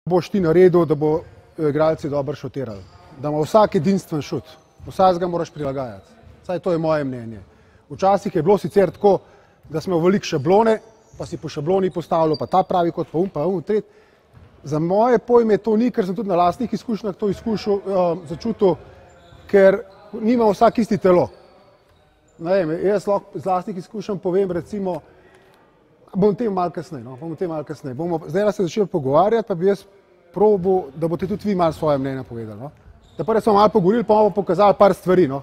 boš ti naredil, da bo igralci dobro šutirali. Da ima vsak edinstven šut. Vsakega moraš prilagajati. Saj to je moje mnenje. Včasih je bilo sicer tako, da smo veliko šablone, pa si po šabloni postavljal, pa ta pravi kot pa tret. Za moje pojme to ni, ker sem tudi na lastnih izkušnjah to začutil, ker nima vsak isti telo. Ne vem, jaz lahko z lastnih izkušenj povem, recimo, bom tem malo kasneje. Bomo zdaj se začeli pogovarjati, pa bi jaz probil, da boste tudi vi malo svoje mnenje povedali. No? Da prvi smo malo pogovorili, pa bomo pokazali par stvari. No?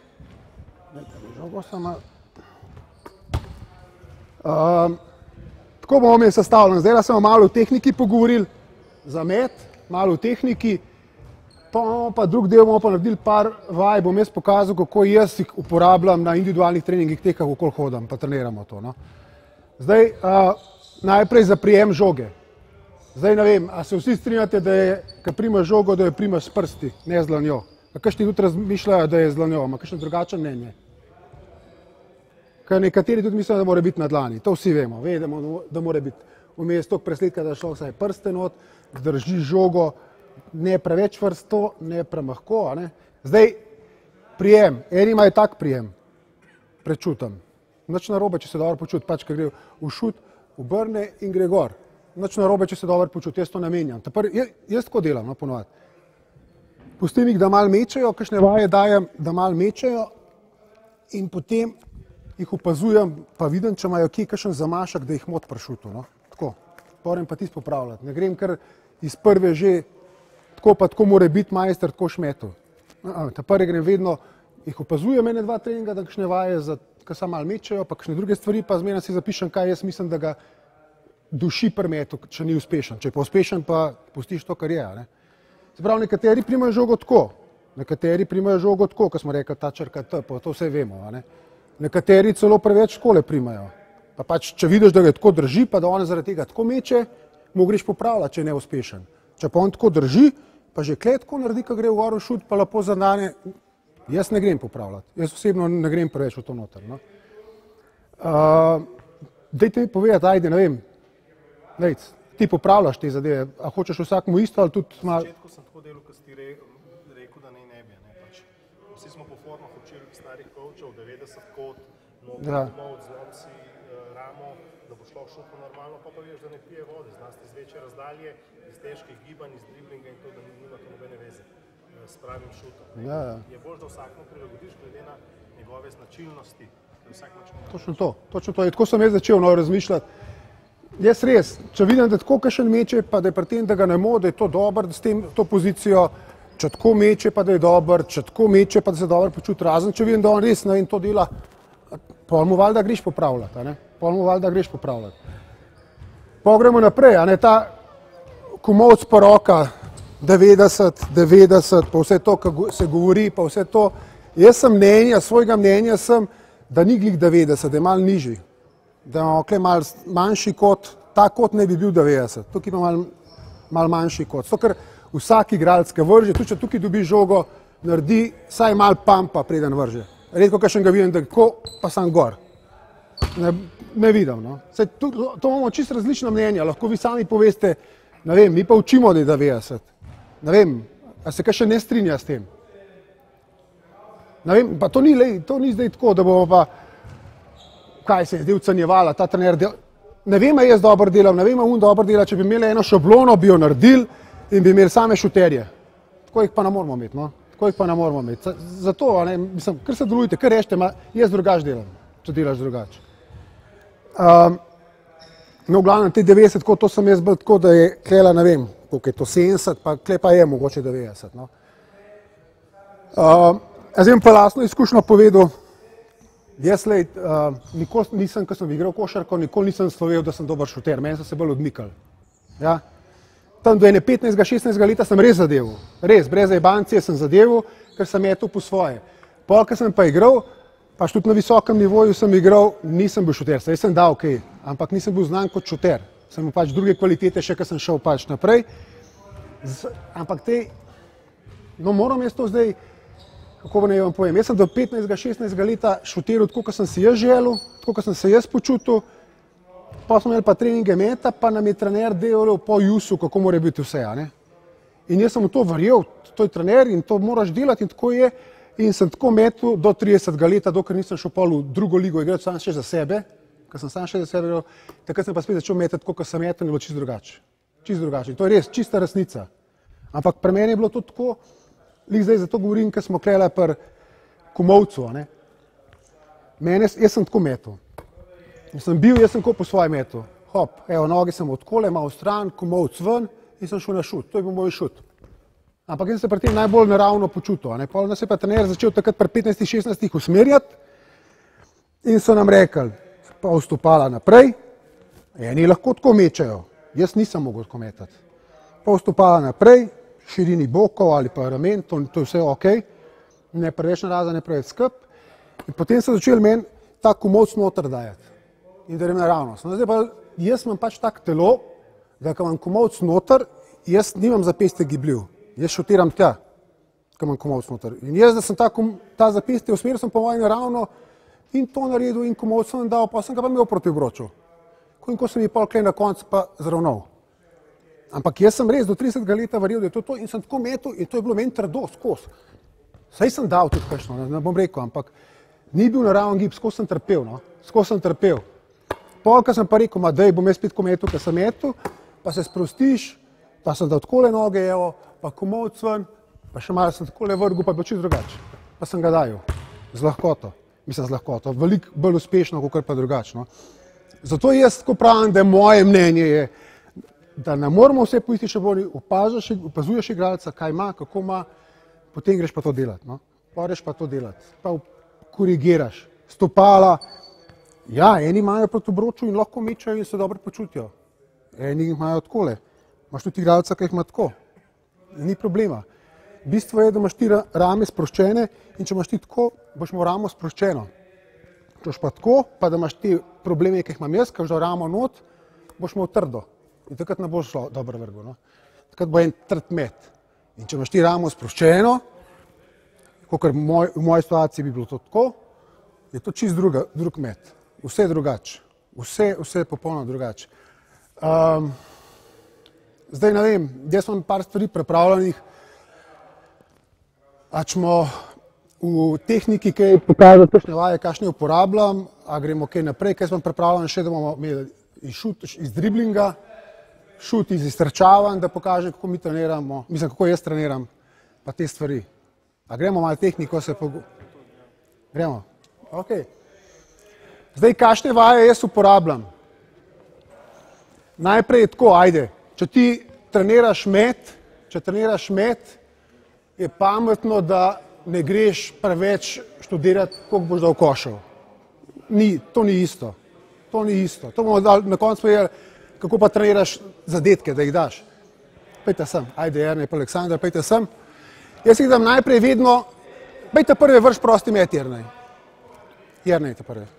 Tako bomo imeli sestavljeno. Zdaj smo malo o tehniki pogovorili, za met, malo o tehniki, pa drug del bomo pa naredili par vaj, bom jaz pokazal, kako jaz jih uporabljam na individualnih treningih teh, kako hodam, pa treniramo to. No? Zdaj, najprej za prijem žoge. Zdaj ne vem, a se vsi strinjate, da je, ko primaš žogo, da jo primaš s prsti, ne z dlanjo. A kakšni tudi razmišljajo, da je z dlanjo, ima kakšno drugačno mnenje? Ker nekateri tudi mislijo, da mora biti na dlani, to vsi vemo, da mora biti vmes toliko presledka, da šlo vsaj prste not, drži žogo, ne preveč vrsto, ne premahko. Ne? Zdaj, prijem, eni imajo tak prijem, prečutam. Nič narobe, če se dobro počuti, pač, ker gre v šut, obrne in gre gor. Nič narobe, če se dobro počuti, jaz to namenjam. Jaz tako delam, no, ponovadi. Pustim jih, da malo mečejo, kakšne vaje dajem, da malo mečejo in potem jih opazujem, pa vidim, če imajo kje kakšen zamašek, da jih mot pri šutu. No? Tako, moram pa tisto popravljati. Ne grem kar iz prve že, tako pa tako mora biti majster, tako šmetu. Ta prvi grem vedno, jih opazujem ene dva treninga, da kakšne vaje, ki se malo mečejo, pa kakšne druge stvari, pa zmeraj si zapišem, kaj jaz mislim, da ga duši pri metu, če ni uspešen. Če je pa uspešen, pa pustiš to, kar je. Ne? Se pravi, nekateri primajo žogo tako, kot smo rekli, ta črka T, pa to vse vemo. Ne? Nekateri celo preveč škole primajo. Pa pač, če vidiš, da ga tako drži, pa da on zaradi tega tako meče, mu greš popravljati, če je neuspešen. Če pa on tako drži, pa že kletko naredi, ko gre v gor v šut, pa lepo zadane, jaz ne grem popravljati. Jaz osebno ne grem preveč v to noter. No? Dajte mi povedati, ajde, ne vem, Lejc, ti popravljaš te zadeve, a hočeš vsakmu isto ali tudi malo... Na začetku sem tako delal, ko si ti rekel, da ne bi. Pač, vsi smo po formah učili starih kovčev, 90 kot, noter domov, zlom si ramo, da bo šlo šuto normalno, pa veš, da ne pije vode, zlasti iz večje razdalje, iz težkih gibanj, iz driblinga in to, da nima to nobene veze s pravim šutom. Je bolj, da vsakmu prilagodiš glede na njegove značilnosti. Točno to. Tako sem jaz začel razmišljati. Jaz res, če vidim, da tako kakšen meče, pa da je pri tem, da ga ne mo, da je to dobro s tem, to pozicijo, če tako meče, pa da je dober, če tako meče, pa da se dobro počuti, razen če vidim, da on res ne vem, to dela, pol mu valjda greš popravljati, Pol gremo naprej, ta komolc pa roka, 90, pa vse to, kar se govori, pa vse to, jaz sem svojega mnenja sem, da ni glih 90, da je malo nižji. Da imamo malo manjši kot, ta kot ne bi bil 90, tukaj ima malo manjši kot. Zato, ker vsak igralec, ki vrže, tudi če tukaj dobi žogo, naredi vsaj malo pampa, preden vrže. Redko kakšen ga vidim, da tako, pa sam gor. Ne vidim. No. To imamo čisto različna mnenja, lahko vi sami poveste, ne vem, mi pa učimo, da je 90. Ne vem, a se kakšen ne strinja s tem. Ne vem, pa to ni zdaj tako, da bomo pa kaj se je zdaj ocenjevala, ta trener del. Ne vem, jaz dobro delam, ne vem, on dobro dela, če bi imeli eno šablono, bi jo naredili in bi imeli same šuterje. Tako jih pa ne moramo imeti, no. Zato, mislim, kar se delujte, kar rečete, jaz drugače delam, če delaš drugače. No, v glavnem, te 90, to sem jaz bil tako, da je klela, ne vem, koliko je to 70, pa kle pa je mogoče 90, no. Jaz bom pa lastno izkušnjo povedal, jaz nikoli nisem, ko sem igral košarko, nikoli nisem slovel, da sem dober šuter, meni so se bolj odmikali. Ja? Tam do ene 15-16 leta sem res zadeval, res, brez jebancije sem zadeval, ker sem metal po svoje. Pol, ko sem pa igral, pač tudi na visokem nivoju sem igral, nisem bil šuter, saj sem dal kaj, ampak nisem bil znan kot šuter. Sem pač druge kvalitete še, ko sem šel pač naprej. Ampak moram jaz to zdaj, kako ne vam povem, jaz sem do 15-16 leta šutiral tako, kot sem si jaz želel, tako, kot sem se jaz počutil pa smo imeli pa treninge meta, pa nam je trener delal po jusu, kako mora biti vse, a ne. In jaz sem v to verjel, to je trener in to moraš delati in tako je. In sem tako metil do 30. leta, dokler nisem šel pol v drugo ligo igrati sam še za sebe, ker sem sam še za sebe igral, takrat sem pa spet začel metati, tako kot sem metal, in bilo čisto drugače. Čisto drugače. In to je res, čista resnica. Ampak pri meni je bilo to tako, zdaj zato govorim, ker smo klele pri Kumovcu, a ne. Jaz sem tako metal. Jaz sem tako po svoje metal. Hop, evo, noge sem odkole, malo stran, Kumovc ven in sem šel na šut. To je bil moj šut. Ampak jaz sem se pri tem najbolj naravno počutil. Pol nas je pa trener začel takrat pri 15-16 usmerjati in so nam rekli, pa vstopala naprej, eni lahko tako mečejo, jaz nisem mogel tako metati. Pa vstopala naprej, širini bokov ali pa ramen, to je vse ok, ne preveč naraza, ne preveč skrb. In potem so začeli meni ta Kumovc noter dajati in da je naravnost. Zdaj pa jaz imam pač tak telo, da ko imam Kumovc noter, jaz nimam zapestje gibljiv. Jaz šutiram tja, ko imam Kumovc noter. In jaz, da sem ta zapestje usmeril, sem po mojem naravno in to naredil in Kumovc sem dal, pa sem ga pa imel proti obroču. In ko sem ji pol klej na koncu pa zravnal. Ampak jaz sem res do 30. leta verjel, da je to in sem tako metal in to je bilo meni trdo, skozi. Saj sem dal tudi kakšno, ne bom rekel, ampak ni bil naraven gib, skozi sem trpel, no, skozi sem trpel. Pol, ko sem pa rekel, daj bom jaz spet metal, ko sem metal, pa se sprostiš, pa sem dal takole noge, evo, pa Kumovc ven, pa še malo sem takole vrgel, pa je bilo čisto drugače. Pa sem ga dajal, z lahkoto, mislim z lahkoto, veliko bolj uspešno, kot pa drugačno. Zato jaz tako pravim, da moje mnenje je, da ne moramo vse po isti šabloni, opazuješ igralca, kaj ima, kako ima, potem greš pa to delati, no. Greš pa to delati, pa korigiraš, stopala. Ja, eni imajo proti obroču in lahko mečajo in se dobro počutijo. Eni imajo takole. Imaš tudi igralca, ki jih ima tako. Ni problema. Bistvo je, da imaš ti rame sproščene in če imaš ti tako, boš imel ramo sproščeno. Če boš pa tako, pa da imaš te probleme, ki jih imam jaz, ker že ramo not, boš imel trdo. In takrat ne boš šlo dobro vrgo, no. Takrat bo en trd met. In če imaš ti ramo sproščeno, kakor v moji situaciji bi bilo to tako, je to čist drug met. Vse je drugače. Vse je popolnoma drugače. Zdaj ne vem, jaz imam par stvari pripravljenih, a ćemo v tehniki kaj pokazati, kakšne vaje, kakšne uporabljam, a gremo kaj naprej, kaj sem pripravljen še, da bomo imeli šut iz driblinga, šut iz iztrčavanj, da pokažem, kako mi treniramo, mislim, kako jaz treniram, pa te stvari. A gremo malo tehniko se Gremo? Ok. Zdaj, kakšne vaje jaz uporabljam? Najprej je tako, ajde, če ti treniraš met, je pametno, da ne greš preveč študirati, koliko boš dal košev. To ni isto. To bomo na koncu povedali, kako pa treniraš zadetke, da jih daš. Pejte sem, ajde, Jernej pa Aleksandar, pejte sem. Jaz jih dam najprej vedno, pejte prvi vrš prosti met, Jernej. Jernej te prvi.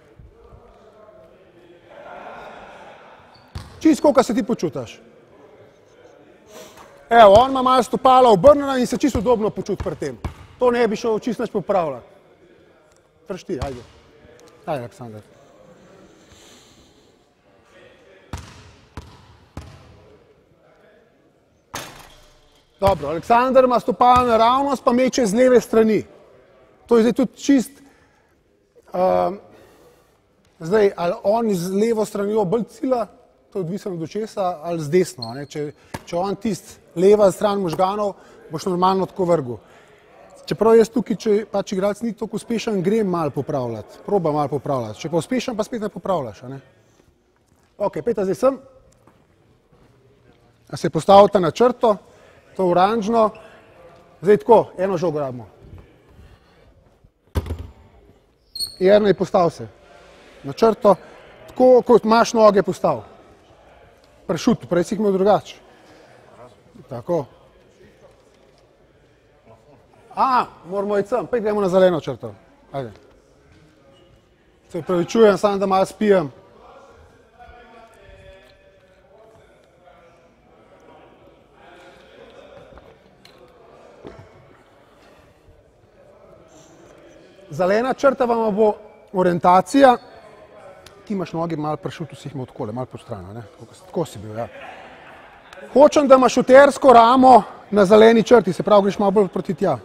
Čisto, koliko se ti počutaš. Evo, on ima malo stopala obrnjena in se čisto udobno počuti pri tem. To ne bi šel čisto nič popravljati. Tršti, ajde. Ajde, Aleksandar. Dobro, Aleksandar ima stopala naravnost, pa meče z leve strani. To je zdaj tudi čist, zdaj, ali on z levo stranjo bolj cilja, to je odvisno od očesa, ali z desno. Če on tist leva stran možganov, boš normalno tako vrgel. Čeprav jaz tukaj, če pač igralec ni tako uspešen, grem malo popravljati, probam malo popravljati. Če pa uspešen, pa spet ne popravljaš. Ok, pejte zdaj sem. Se postavite na črto, to oranžno. Zdaj tako, eno žogo rabimo. Jernej, postav se na črto, tako kot imaš noge, postav. Pri šutu, prej si jih imel drugače. Tako. Moramo iti sem, pa gremo na zeleno črto. Ajde. Se upravičujem, samo da malo spijem. Zelena črta vam bo orientacija, ti imaš noge malo pršuto, si jih imel takole, malo postrano, ne? Tako si bil, ja. Hočem, da imaš šutersko ramo na zeleni črti, se pravi, greš malo bolj proti tja.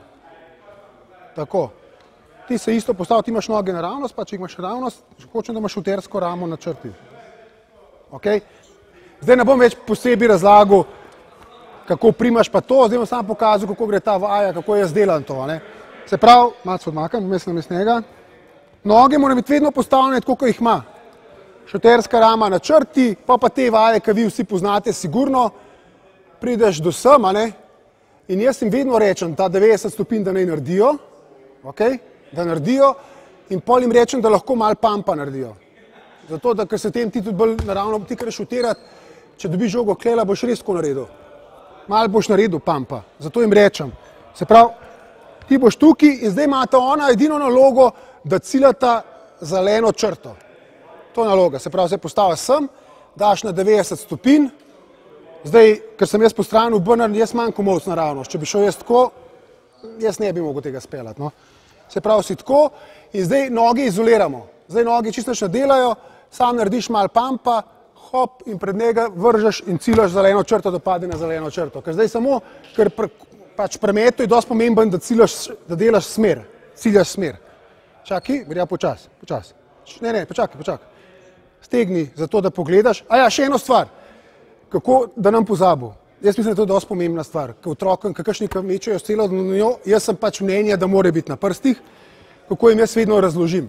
Tako. Ti se isto postavi, ti imaš noge naravnost, pa če imaš naravnost, hočem, da imaš šutersko ramo na črti. Okay? Zdaj ne bom več posebej razlagal, kako primaš pa to, zdaj bom samo pokazal, kako gre ta vaja, kako jaz delam to. Ne? Se pravi, malo se odmakam, mislim njega. Noge moram biti vedno postavljene tako, kot jih ima. Šuterska rama na črti, pa te vaje, ki vi vsi poznate, sigurno prideš do sem, ne? In jaz jim vedno rečem, ta 90 stopinj, da naj naredijo, okay? Da naredijo, in pol jim rečem, da lahko malo pampa naredijo. Zato, da ker se tem ti tudi bolj naravno, ti kar šutirati, če dobiš žogo klela, boš res tako naredil. Malo boš naredil pampa, zato jim rečem. Se pravi, ti boš tukaj in zdaj imate ona edino nalogo, da ciljata zeleno črto. To je naloga, se pravi, se postavi sem, daš na 90 stopinj, zdaj, ker sem jaz po strani obrnen, jaz manj komovc naravnost. Če bi šel jaz tako, jaz ne bi mogel tega speljati. No. Se pravi, si tako in zdaj noge izoliramo. Zdaj noge čisto še delajo, sam narediš malo pampa, hop in pred njega vržeš in ciljaš zeleno črto, da pade na zeleno črto. Ker zdaj samo, ker pač premetu je dosti pomemben, da ciljaš, da delaš smer, ciljaš smer. Čakaj, gre počas. Ne, počakaj. Stegni zato, da pogledaš. A ja, še eno stvar, kako, da nam pozabil. Jaz mislim, da je to dosti pomembna stvar. Ko otrokom, kakšni mečejo s celo dnevjo, jaz sem pač mnenja, da mora biti na prstih, kako jim jaz vedno razložim.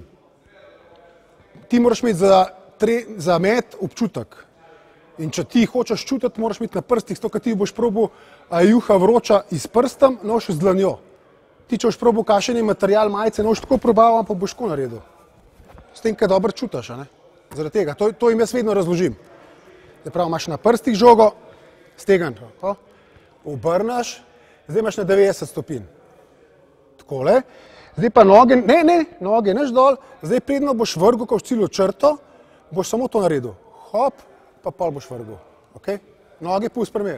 Ti moraš imeti za met občutek. In če ti hočeš čutiti, moraš imeti na prstih, zato, ker ti boš probal juha vroča iz prstem, noš z dlanjo. Ti, če boš probal kakšen material majice, noš tako probaval, pa boš tako naredil. S tem, kaj dobro čutiš, ne? Zaradi tega. To jim jaz vedno razložim. Zdaj prav, imaš na prstih žogo, stegan, obrnaš, zdaj imaš na 90 stopinj. Takole. Zdaj pa noge, noge neš dol, zdaj predno boš vrgel, ko boš ciljil črto, boš samo to naredil. Hop, pa pol boš vrgel. Okay? Noge pust primer.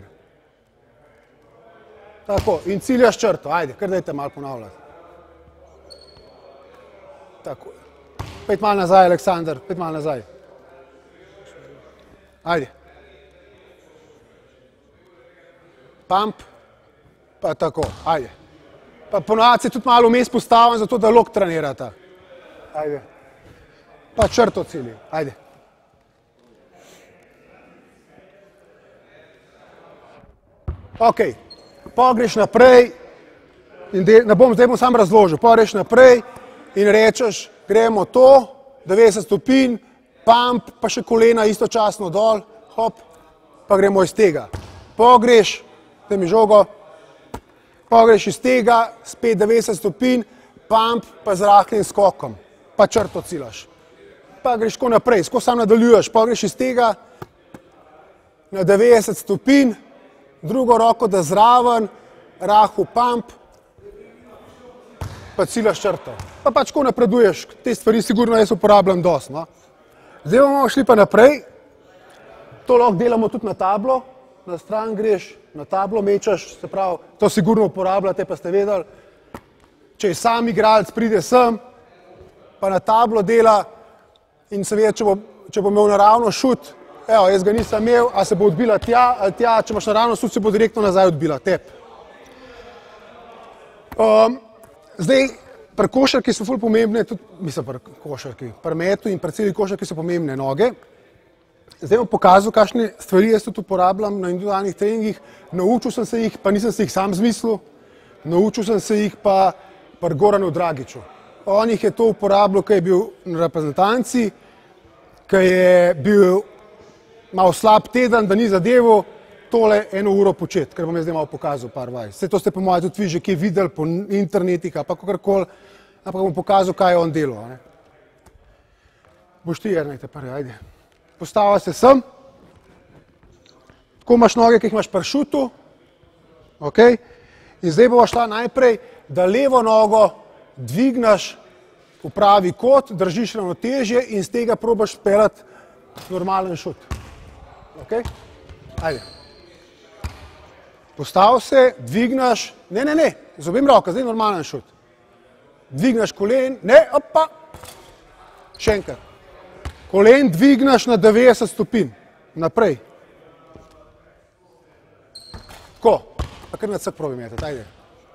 Tako, in ciljaš črto. Ajde, kar dajte malo ponavljati. Tako. Pejt malo nazaj, Aleksandar, pejt malo nazaj. Ajde. Pump, pa tako, ajde. Pa ponovadi se tudi malo vmes postavim, zato da lok trenirata. Ajde. Pa črto cilji, ajde. Ok, pa greš naprej, zdaj bom sam razložil, pa greš naprej in rečeš, gremo to, 90 stopinj, pump, pa še kolena istočasno dol, hop, pa gremo iz tega. Pogreš, da mi žogo, pogreš iz tega, spet 90 stopinj, pump, pa z rahlim skokom, pa črto ciljaš. Pa greš tako naprej, tako sam nadaljuješ, pogreš iz tega na 90 stopinj, drugo roko da zraven, rahu pump, pa ciljaš črto. Pa pač tako napreduješ, te stvari sigurno jaz uporabljam dosti. No? Zdaj bomo šli pa naprej, to lahko delamo tudi na tablo, na stran greš, na tablo mečeš, se pravi, to sigurno uporabljate, pa ste vedeli, če je sam igralec, pride sem, pa na tablo dela in seveda, če bo imel naravno šut, evo, jaz ga nisem imel, a se bo odbila tja, ali tja, če imaš naravno šut, se bo direktno nazaj odbila, tep. Zdaj, pri košarki so ful pomembne, tudi, mislim, pri košarki, pri metu in pri celi košarki so pomembne noge. Zdaj bom pokazal, kakšne stvari jaz tudi uporabljam na individualnih treningih. Naučil sem se jih, pa nisem se jih sam zmislil, naučil sem se jih pa pri Goranu Dragiću. On jih je to uporabljal, ko je bil na reprezentanci, ko je bil malo slab teden, da ni zadeval tole 1 uro početi, ker bom jaz zdaj malo pokazal par vaj. Vse to ste po mojem tudi vi že kje videli po internetih, pa kakorkoli, ampak bom pokazal, kaj je on delal. Ne? Boš ti jernajte prvi, ajde. Postavlja se sem, tako imaš noge, ki jih imaš pri šutu, okay? In zdaj bova šla najprej, da levo nogo dvignaš v pravi kot, držiš ravnotežje in z tega probaš speljati normalen šut. Okay? Ajde. Postav se, dvignaš, ne, z obim roka, zdaj normalen šut. Dvignaš kolen, ne, opa, še enkrat. Kolen dvigneš na 90 stopinj. Naprej. Tako. Pa kar na cek probi metati. Ajde.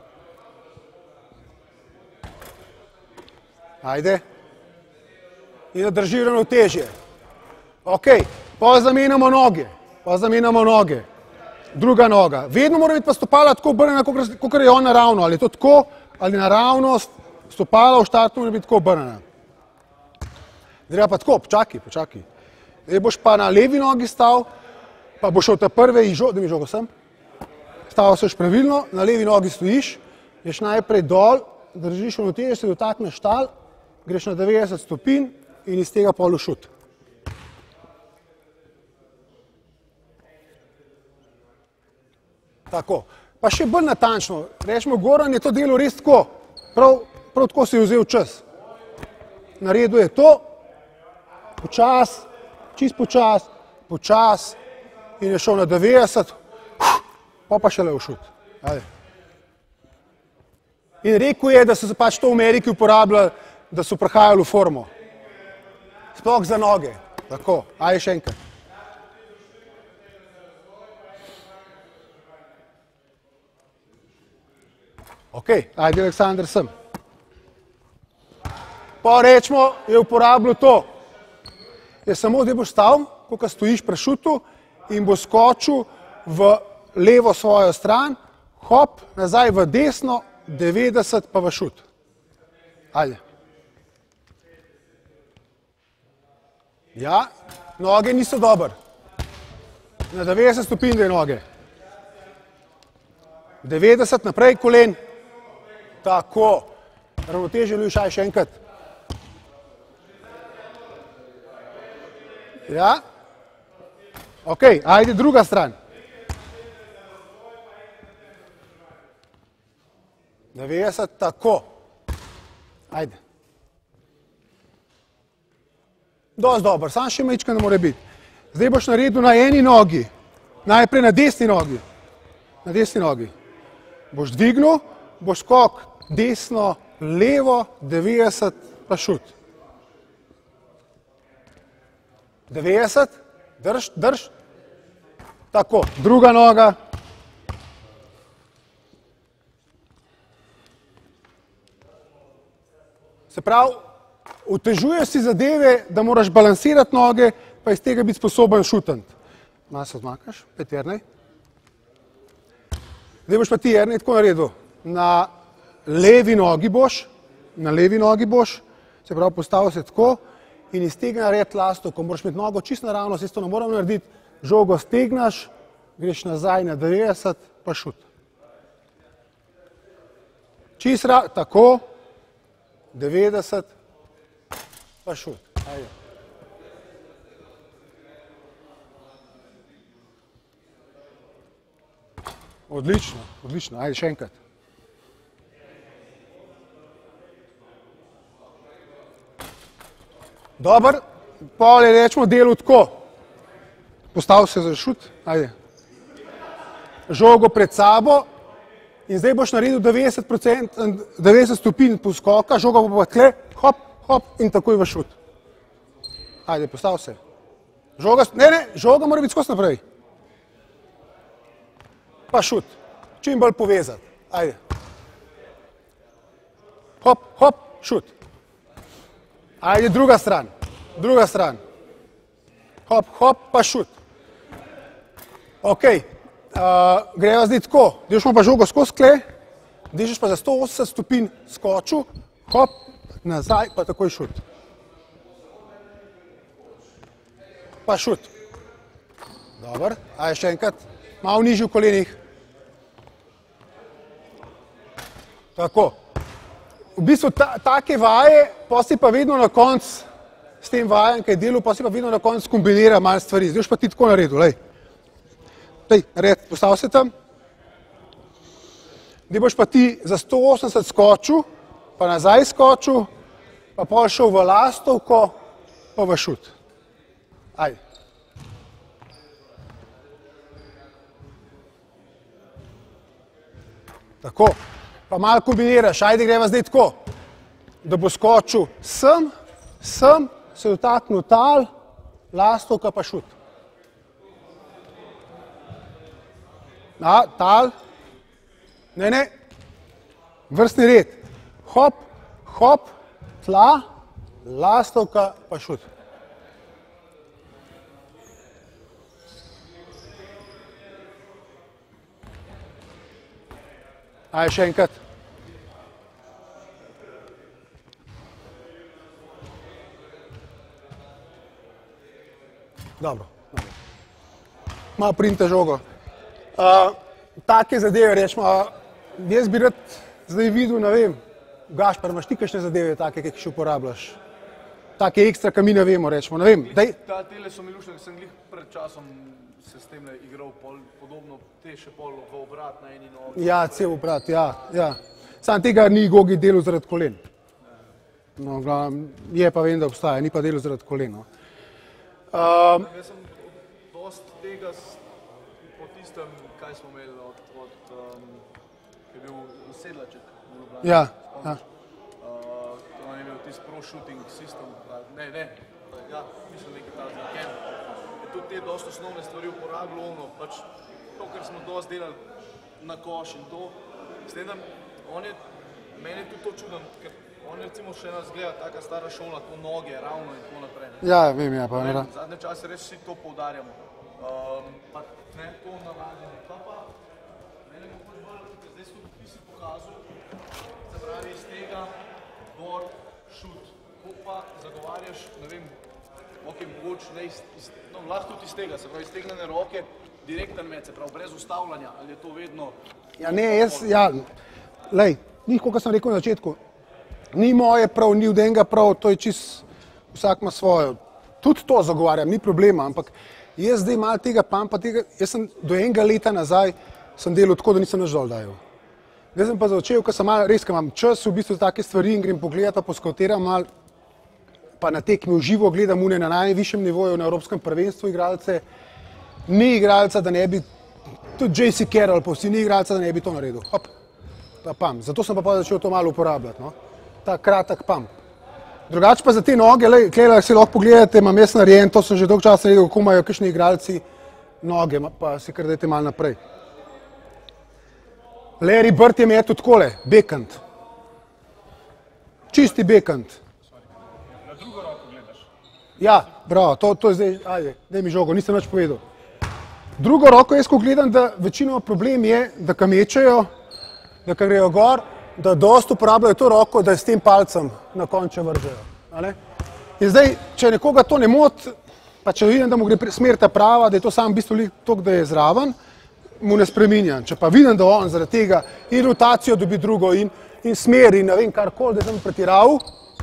Ajde. In da drži ravnotežje. Ok. Pa zamenjamo noge. Druga noga. Vedno mora biti pa stopala tako obrnjena, kakor je on naravno. Ali je to tako, ali naravnost stopala v štartu mora biti tako obrnjena. Zdaj pa tako, počakaj. Zdaj boš pa na levi nogi stal, pa boš šel ta prve in da mi žogo sem. Stavil seš pravilno, na levi nogi stojiš, greš najprej dol, držiš ravnotežje, se dotakneš tal, greš na 90 stopinj in iz tega pol v šut. Tako. Pa še bolj natančno, rečemo, Goran je to delo res tako, prav tako si je vzel čas. Naredil je to, počas, čist počas in je šel na 90, pa šele v šut. In rekel je, da so se pač to v Ameriki uporabljali, da so prihajali v formo. Sploh za noge. Tako, ajde še enkrat. Ok, ajde Aleksandar sem. Pa rečemo, je uporabljal to. Je samo zdaj boš stal, ko stojiš pri šutu in bo skočil v levo svojo stran, hop, nazaj v desno, 90 pa v šut. Ajde. Ja, noge niso dober. Na 90 stopinj dve noge. 90 naprej kolen. Tako. Ravnotežje Lušaj še enkrat. Ja. Ok, ajde druga stran. 90, tako. Ajde. Dosti dober, sam še mečka ne more biti. Zdaj boš naredil na eni nogi. Najprej na desni nogi. Na desni nogi. Boš dvignil, boš skok desno, levo, 90 pa šut. 90, drž. Tako, druga noga. Se pravi, otežuješ si zadeve, da moraš balansirati noge, pa iz tega biti sposoben šutant. Malo se odmakaš, pet Jernej. Zdaj boš pa ti Jernej tako naredil. Na levi nogi boš, se pravi, postavil se tako in iz tega narediti lastovko. Moraš imeti nogo čisto naravno, se to ne moram narediti, žogo stegnaš, greš nazaj na 90, pa šut. Čisto, tako, 90, pa šut. Ajde. Odlično, ajde še enkrat. Dobar, pol je rečemo delu tako. Postavil se za šut, ajde. Žogo pred sabo in zdaj boš naredil 90 stopinj poskoka, žoga bo pa tle, hop in takoj v šut. Ajde, postavil se. Žoga mora biti skozi naprej. Pa šut, čim bolj povezati. Ajde. Hop, šut. Ajde, druga stran. Hop, pa šut. Ok, greva zdaj tako, daš pa žogo skozi kle, dižeš pa za 180 stopinj skočil, hop, nazaj, pa takoj šut. Pa šut. Dobar, ajde še enkrat, malo nižji v kolenih. Tako. V bistvu take vaje, pa si pa vedno na konc s tem vajem, kaj je delu, pa si pa vedno na konc kombinira malo stvari. Zdaj boš pa ti tako naredil, lej. Red, postav se tam. Zdaj boš pa ti za 180 skočil, pa nazaj skočil, pa pol šel v lastovko, pa v šut. Ajde. Tako. Pa malo kombiniraš, ajde greva zdaj tako, da bo skočil sem, se dotaknil tal, lastovka pa šut. Tal, ne, vrstni red, hop, hop, tla, lastovka pa šut. Ajde, še enkrat. Dobro. Malo printe žogo. Take zadeve, rečemo, jaz bi rad zdaj videl, ne vem, Gašper, imaš ti kakšne zadeve take, ki jih še uporabljaš? Take ekstra, ki mi ne vemo, rečemo, ne vem. Ta tele so mi lušne, ker sem glih pred časom se s tem igral podobno, te še pol v obrat na eni nogi. Ja, cel obrat, ja. Sam tega ni Gogi delal zaradi kolen. No, je pa vem, da obstaja, ni pa delal zaradi kolen. Jaz sem dost tega po tistem, kaj smo imeli ki je bil Sedlaček v Ljubljani. Ja. On je imel tisti pro shooting system, mislim nekaj ta zakem. Tudi te dost osnovne stvari uporabljal, pač to, kar smo dost delali na koš in to. S tem, da meni je tudi to čudno, ker on recimo še nas gleda, taka stara šola, to noge, ravno in tako naprej. Ja, vem, ja, pa ne. Zadnje čase res vsi to poudarjamo. Pa ne, to navadimo. Pa, mene mogoče bolj, ker zdaj so ti si pokazal, se pravi iz tega, gor, šut. Ko pa zagovarjaš, ne vem, mogoče ne lahko tudi iz tega, se pravi iz tegnene roke, direkten met, se pravi brez ustavljanja, ali je to vedno... Ja, ne, lej, ni, kot sem rekel na začetku, ni moje prav, ni od enega prav, to je čist, vsak ima svojo. Tudi to zagovarjam, ni problema, ampak jaz zdaj malo tega pampa, jaz sem do enega leta nazaj sem delal tako, da nisem nič dol dajal. Zdaj sem pa začel, ker sem malo, res, ker imam čas v bistvu za take stvari in grem pogledati, pa poskavtiram malo, pa na tekmi v živo gledam une na najvišjem nivoju na Evropskem prvenstvu igralce, ni igralca, da ne bi, tudi J.C. Carroll, pa vsi ni igralca, da ne bi to naredil. Hop, ta pam. Zato sem pa začel to malo uporabljati, no. Ta kratek pam. Drugače pa za te noge, tukaj si lahko pogledate, imam jaz narejen, to sem že dolgo časa naredil, kako imajo kakšni igralci noge, pa si kar dajte malo naprej. Larry Bird je metel takole, backhand. Čisti backhand. Na drugo roko gledaš. Ja, bravo, to je zdaj, ajde, daj mi žogo, nisem več povedal. Drugo roko jaz, ko gledam, da večinoma problem je, da ka mečejo, da ka grejo gor, da dost uporabljajo to roko, da s tem palcem na konče vržejo. In zdaj, če nekoga to ne moti, pa če vidim, da mu gre smer ta prava, da je to samo v bistvu toliko, da je zraven, mu ne spreminjam. Če pa vidim, da on zaradi tega in rotacijo dobi drugo in smer in ne vem karkoli, da sem pretiral,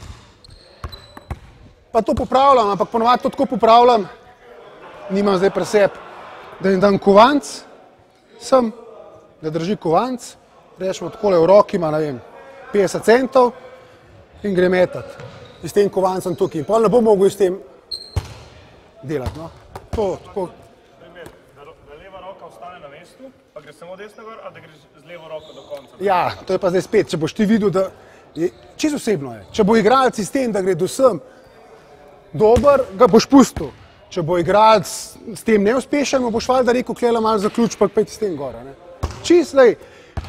pa to popravljam, ampak ponovadi to tako popravljam, nimam zdaj preseb, da jim dam kovanc, sem, da drži kovanc, rečemo takole v roki ima, ne vem, 50 centov in gre metat. In s tem kovancem tukaj. In pol ne bom mogel s tem delati, no. To, tako. Primer, da leva roka ostane na mestu, pa gre samo desna gor, a da greš z levo roko do konca. Ja, to je pa zdaj spet, če boš ti videl, da je, čisto osebno je. Če bo igralec s tem, da gre do sem dober, ga boš pustil. Če bo igralec s tem neuspešen, mu boš valjda rekel, klela malo zaključ, pa pejti s tem gora. Čisto, lej,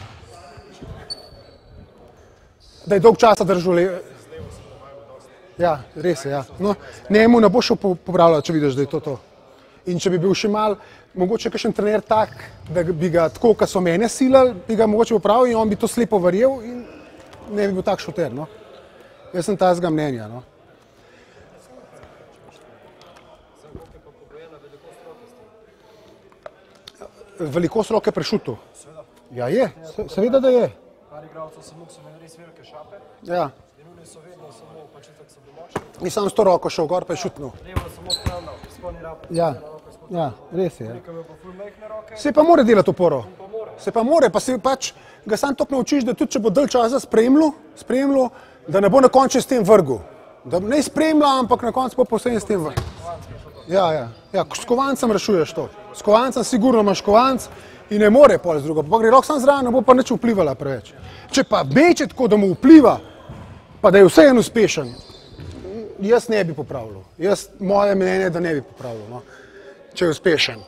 da je dolg časa držal levo. Ja, res je, ja. No, njemu ne bo šel popravljati, če vidiš, da je to. In če bi bil še mal, mogoče kakšen trener tak, da bi ga tako, kot so mene silali, bi ga mogoče popravil in on bi to slepo verjel in ne bi bil tak šoter, no. Jaz sem tazga mnenja, no. Velikost roke pri šutu? Ja, je, seveda, da je. Par igralcev so imeli res velike šape, Ja. imeli so vedno samo pačitak so domačni, In sam s to roko šel gor, pa je šutnil. levo samo strano, spodnji rap, Ja, ja, res je. Ja. nekaj pa ful mehne roke, Se pa mora delati oporo. Se pa mora, pa se pač ga sam tako naučiš, da tudi če bo dalj časa spremljal, da ne bo na koncu s tem vrgel. Da ne spremlja, ampak na koncu bo povsem s tem vrgel. Ja, s kovancem rešuješ to. S kovancem sigurno imaš kovanc in ne more pol z drugo. Pa gre rok sam zraven, ne bo pa nič vplivala preveč. Če pa meče tako, da mu vpliva, pa da je vseeno uspešen, jaz ne bi popravljal. Moje mnenje je, da ne bi popravljal, no, če je uspešen.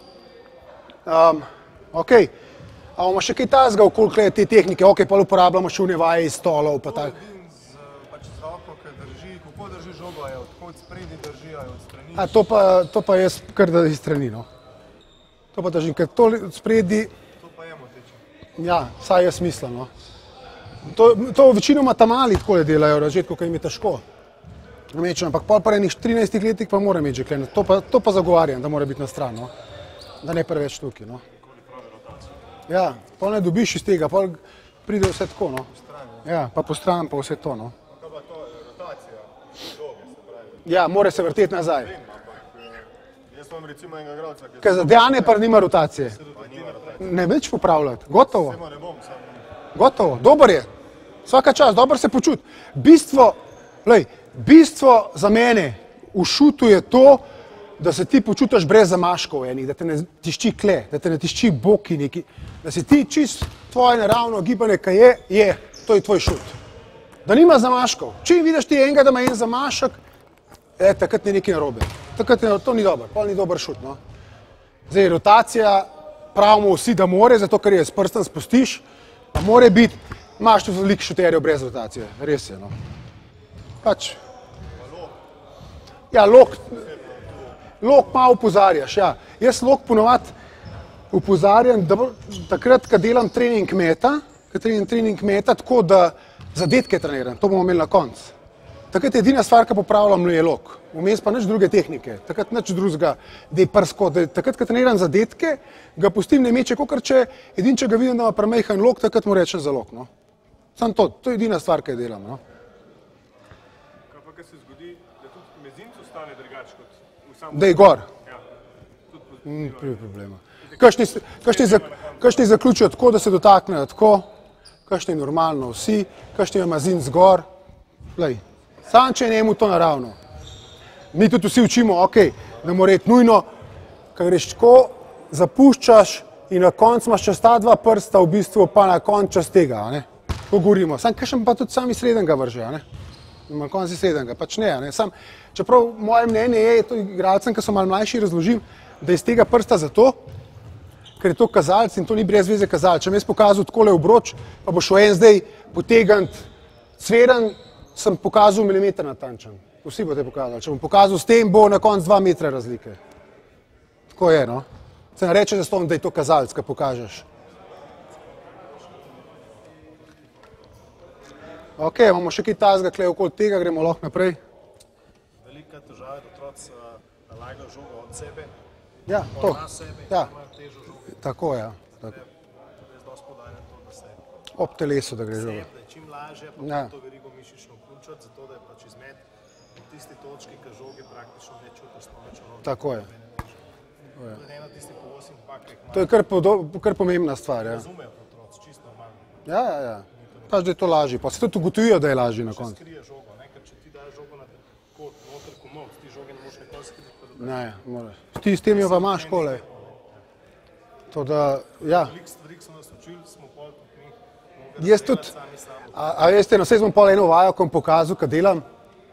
Ok, a bomo še kaj tazga okoli te tehnike, ok, pa uporabljamo še vaje iz stolov, pa tako. Pač z roko, ki drži, kako drži žogo, je od spredi drži, je od strani. To pa jaz kar da iz strani, no. To pa držim, ker to spredi, To pa je moteče. ja, saj jaz mislim, no. To večinoma tamali takole delajo, razžetko, ko jim je težko. Ampak pol pa enih 13 letih pa mora imeti že kleno. To pa zagovarjam, da mora biti na stran, no. Da ne preveč tukaj, no. Ja, pol ne dobiš iz tega, pol pride vse tako, no. Ja, pa po stran pa vse to, no. Kaj pa to je rotacija žoge, se pravi. Ja, mora se vrteti nazaj. Jaz imam recimo enega igralca, ki Ker za Dejane pa nima rotacije. pa nima rotacije. Ne več popravljati, gotovo. Ne bom, sam Gotovo, dober je. Svaka čas, dobro se počuti. Bistvo za mene v šutu je to, da se ti počutiš brez zamaškov enih, da te ne tišči kle, da te ne tišči boki neki, da si ti čist tvoje naravno gibanje, kaj je, to je tvoj šut. Da nima zamaškov. Čim vidiš ti enega, da ima en zamašek, takrat ni nekaj narobe. Takrat to ni dobro, pol ni dober šut, no. Zdaj, rotacija, pravimo vsi, da more, zato ker je s prstem spustiš, pa more biti, imaš tu veliko šuterjev brez rotacije, res je, no. Pač. Ja, lok malo upozarjaš, ja. Jaz lok ponovadi upozarjam, da takrat, ko delam trening meta, tako da zadetke treniram, to bomo imeli na koncu. Takrat je edina stvar, ki popravljam, je lok. Vmes pa nič druge tehnike, takrat nič drugega, da je prsko. Takrat, ko treniram zadetke, ga pustim ne meče kokarče, edin, če ga vidim, da ima premejhan lok, takrat mu rečem za lok, no. Samo to je edina stvar, ki jo delam, no. Kaj pa, kaj se zgodi, da tudi mezincu stane drugače kot v samem... Da je gor. Ja, Ni problema. Kakšni zaključijo tako, da se dotaknejo tako, kakšni normalno vsi, kakšni ima zinc gor. Samo če je njemu to naravno. Mi tudi vsi učimo, ok, da mora iti nujno, ko greš tako, zapuščaš in na koncu imaš čez ta dva prsta, v bistvu pa na koncu čez tega, ne. Ko govorimo. Sam kakšen pa tudi sami srednjega vrže, ne. Na koncu srednjega, pač ne. Čeprav moje mnenje je, to igralcem, ki so malo mlajši, razložim, da iz tega prsta zato, ker je to kazalec in to ni brez veze kazalec. Če mi jaz pokazal takole obroč, pa bo šel en zdaj potegnut cveren, sem pokazal milimeter natančen. Vsi boste pokazali. Če bom pokazal s tem, bo na koncu 2 metra razlike. Tako je, no. Se ne reče zastonj, da je to kazalec, ki pokažeš. Ok, imamo še kaj tazga kle okoli tega, gremo lahko naprej. velika težava je, da otroci lagajo žogo od sebe, Ja, to. na sebe, Ja. imajo težo žogo. Tako, ja. Tako. Jaz dosti poudarjam to, da se Ob telesu, da gre žoga. da je čim lažje pa Ja. to verigo mišično vključiti, zato da je pač izmed v tisti točki, ki žoge praktično ne čutiš, spomeč roke. Tako je. To je ena tistih povosnih pak, ki jih To je kar pomembna stvar, ja. razumejo otroci, čisto normalno. Ja. Pač, da je to lažje. Pa se tudi ugotovijo, da je lažje na koncu. Skrije žogo, ne? Ker če ti daš žogo na kot noter komod, ti žoge ne moreš nikoli skriti. pa da- Ne, moraš. Ti s tem jo pa imaš kole. To da, ja. Veliko stvari, ki so nas učili, smo pol tudi mi. Jaz tudi, a veste, no, saj smo pol eno vajo, ko vam pokazal, kaj delam.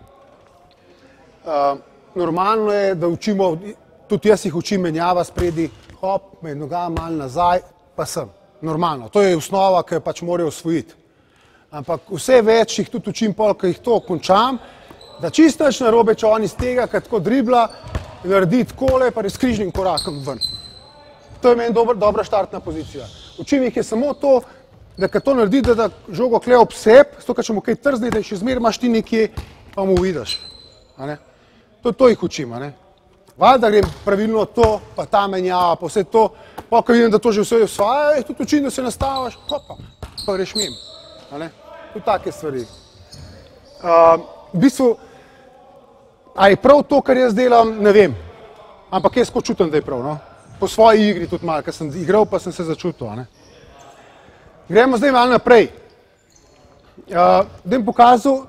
Normalno je, da učimo, tudi jaz jih učim menjava spredi, hop, med nogama malo nazaj, pa sem. Normalno, to je osnova, ki jo pač morajo osvojiti. Ampak vse več jih tudi učim pol, ko jih to končam, da čisto nič narobe, če on iz tega, kad tako dribla, naredi takole, pa s križnim korakom ven. To je meni dobra štartna pozicija. Učim jih je samo to, da kad to naredi, da žogo kle ob seb, zato kad če mu kaj trzne, da še zmer imaš ti nekje, pa mu vidiš. To jih učim, a ne. Valjda grem pravilno to, pa ta menjava, pa vse to, pa ko vidim, da to že vse osvaja, jih tudi učim, da se nastaviš, pa greš mimo. Tudi take stvari. V bistvu, a je prav to, kar jaz delam, ne vem, ampak jaz ko čutim, da je prav, no. Po svoji igri tudi malo, ker sem igral, pa sem se začutil, a ne. Gremo zdaj malo naprej. Da bom pokazal,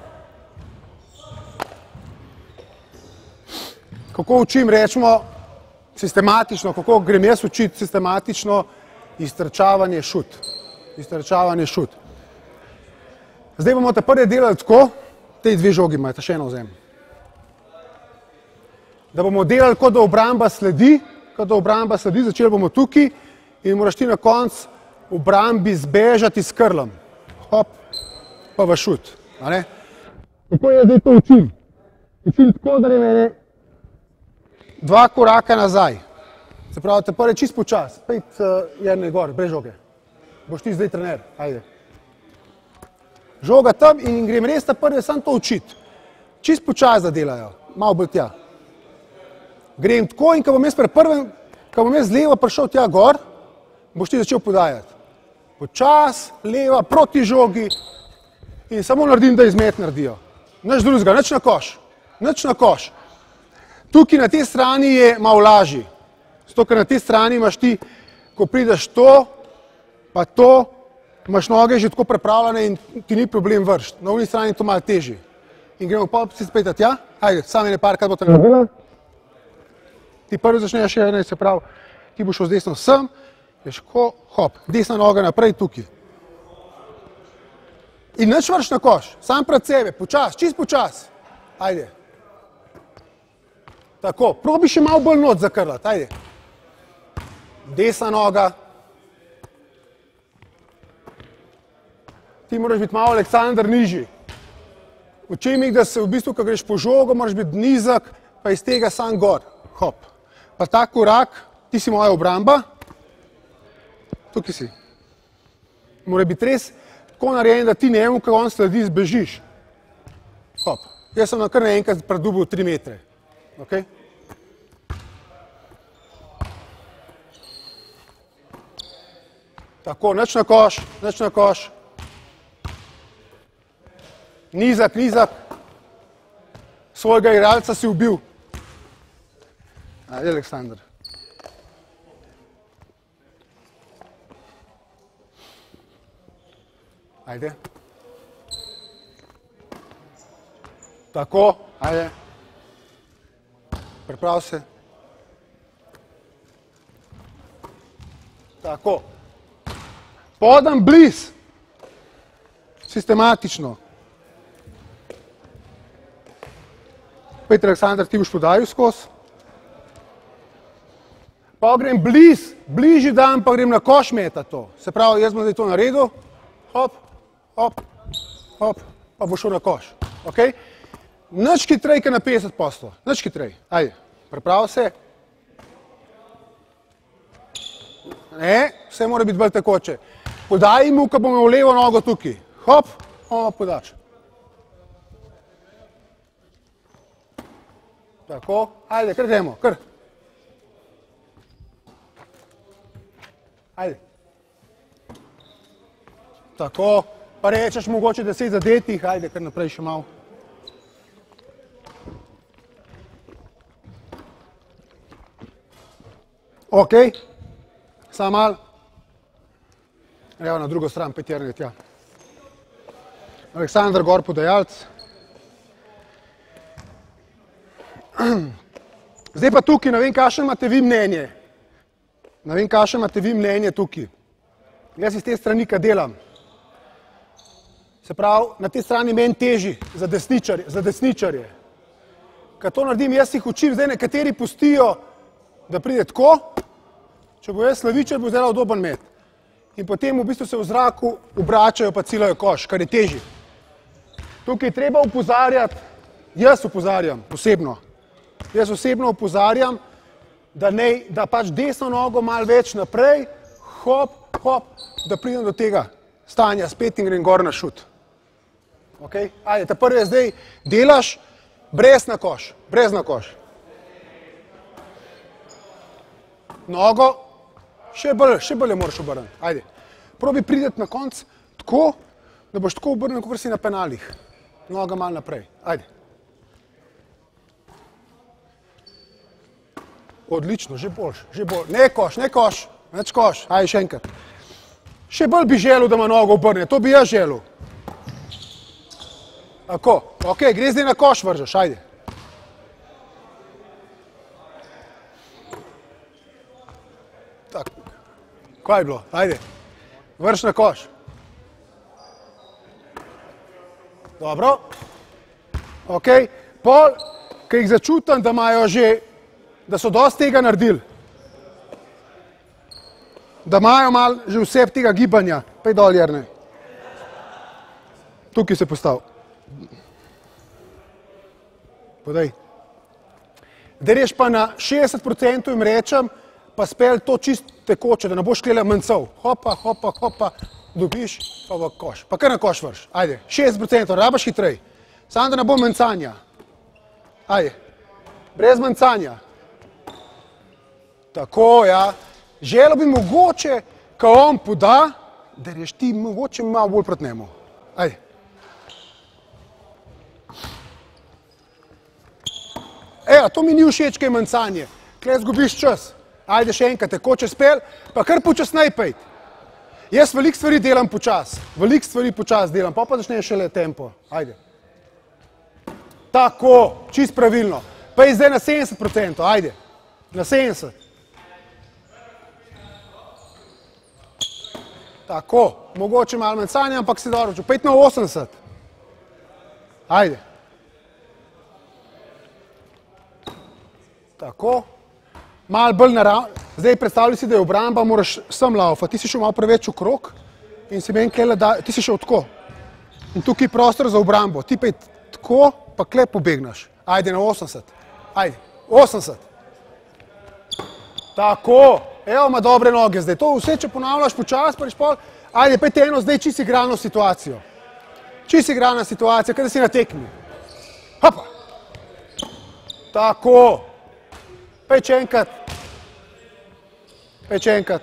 kako učim, rečemo, sistematično, kako grem jaz učiti sistematično iztrčavanje šut. Iztrčavanje šut. Zdaj bomo te prvi delali tako, te dve žogi imate, še eno vzem. Da bomo delali, kot da obramba sledi, začeli bomo tukaj in moraš ti na koncu v obrambi zbežati s krlom. Hop, pa v šut. Kako jaz zdaj to učim? Učim tako, da ne mene dva koraka nazaj. Se pravi, te prvi čist počas. Pejt Jernej gor, brez žoge. Boš ti zdaj trener, ajde. Žoga tam in grem res ta prvi sam to učiti. Čist počas da delajo, malo bolj tja. Grem tako in ko bom jaz z levo prišel tja gor, boš ti začel podajati. Počas, leva, proti žogi in samo naredim, da izmet naredijo. Nič drugega, nič na koš. Nič na koš. Tukaj na tej strani je malo lažji. Zato, ker na tej strani imaš ti, ko prideš to, pa to, imaš noge že tako prepravljene in ti ni problem vršiti. Na ovni strani je to malo težje. In gremo pa si spet tja. Ajde, sam ene par, kaj bo te naredila. Ti prvi začneš še ene, se pravi, ti boš šel z desno sem, ješ ko, hop, desna noga naprej tukaj. In nič vrš na koš, sam pred sebe, počas, čist počas. Ajde. Tako, probi še malo bolj noč zakrlati, ajde. Desna noga. Ti moraš biti malo Aleksandar nižji. Učim jih, da se v bistvu, ko greš po žogo, moraš biti nizak, pa iz tega sam gor. Hop. Pa tak korak, ti si moja obramba. Tukaj si. Mora biti res tako narejen, da ti njemu, ko on sledi, zbežiš. Hop. Jaz sem kar naenkrat predubil 3 metre. Okay? Tako, nič na koš, nič na koš. Nizak, nizak. Svojega igralca si ubil. Ajde, Aleksandar. Ajde. Tako, ajde. Priprav se. Tako. Podam bliz. Sistematično. Peter Aleksandar, ti boš podajal skozi. Pa grem bližji dan, pa grem na koš meta to. Se pravi, jaz bom zdaj to naredil. Hop, hop, hop, pa bo šel na koš. Okay? Nič hitrej, ka na 50%. Nič hitrej. Ajde, priprav se. Ne, vse mora biti bolj tekoče. Podaj mu, ko bom imel levo nogo tukaj. Hop, hop, podač. Tako, ajde, kar gremo, kar. Ajde. Tako, pa rečeš mogoče 10 zadetih, ajde, kar naprej še malo. Ok, samo malo. Evo na drugo stran, pet Jernej tja. Aleksandar gor podajalc. Zdaj pa tukaj, ne vem, kakšno imate vi mnenje. Ne vem, kakšno imate vi mnenje tukaj. Jaz iz te strani, kaj delam. Se pravi, na tej strani meni teži za desničarje. Kad to naredim, jaz jih učim, zdaj nekateri pustijo, da pride tako, če bo jaz slavičar, bo zelo udoben met. In potem v bistvu se v zraku obračajo pa cilajo koš, kar je teži. Tukaj je treba opozarjati, jaz opozarjam osebno. Jaz osebno opozarjam, da pač desno nogo malo več naprej, hop, hop, da pridem do tega stanja spet in grem gor na šut. Okay? Ajde, ta prvi je zdaj delaš brez na koš, brez na koš. Nogo, še bolj je moraš obrniti. Ajde, probi prideti na konc tako, da boš tako obrnil, kot si na penalih. Noga malo naprej. Ajde. Odlično, že boljš, že bolj. Ne koš, ne koš, več koš. Ajde, še enkrat. Še bolj bi želel, da ima nogo obrne, to bi jaz želel. Tako, ok, gre zdaj na koš vržeš, ajde. Kaj je bilo? Ajde. Vrš na koš. Dobro. Ok. Pol, ko jih začutim, da imajo že, da so dosti tega naredili. Da imajo malo že vse tega gibanja. Pej dol, Jernej. Tukaj se postav. Podaj. Da reš pa na 60% jim rečem, pa spel to čist tekoče, da ne boš klela mencov. Hopa, hopa, hopa, dobiš, pa v koš. Pa kar na koš vrš. Ajde, 60%, rabaš hitrej. Samo da ne bo mencanja. Ajde, brez mencanja. Tako, ja. Želo bi mogoče, ko on poda, da reš ti mogoče malo bolj proti njemu. Ajde. Evo, to mi ni všeč, kaj je mencanje. Tukaj zgubiš čas. Ajde še enkrat, tekoče spel, pa kar počasnej pejt. Jaz veliko stvari delam počas. Veliko stvari počas delam, pa začnem šele tempo. Ajde. Tako, čist pravilno. Pej zdaj na 70%, ajde. Na 70. Tako, mogoče malo mencanja, ampak si dobro. Pejt na 80. Ajde. Tako. Malo bolj naravno. Zdaj predstavljaj si, da je obramba, moraš sem laufati. Ti si šel malo preveč v krog in si meni kele da, ti si šel tako. In tukaj je prostor za obrambo. Ti pa je tako, pa kle pobegneš. Ajde na 80. Ajde, 80. Tako. Evo ima dobre noge zdaj. To vse, če ponavljaš počas, pa reš pol. Ajde, pejte eno zdaj čisto igralno situacijo. Čisto igralna situacija, kada si na tekmi. Hopa. Tako. Pej enkrat. Pej enkrat.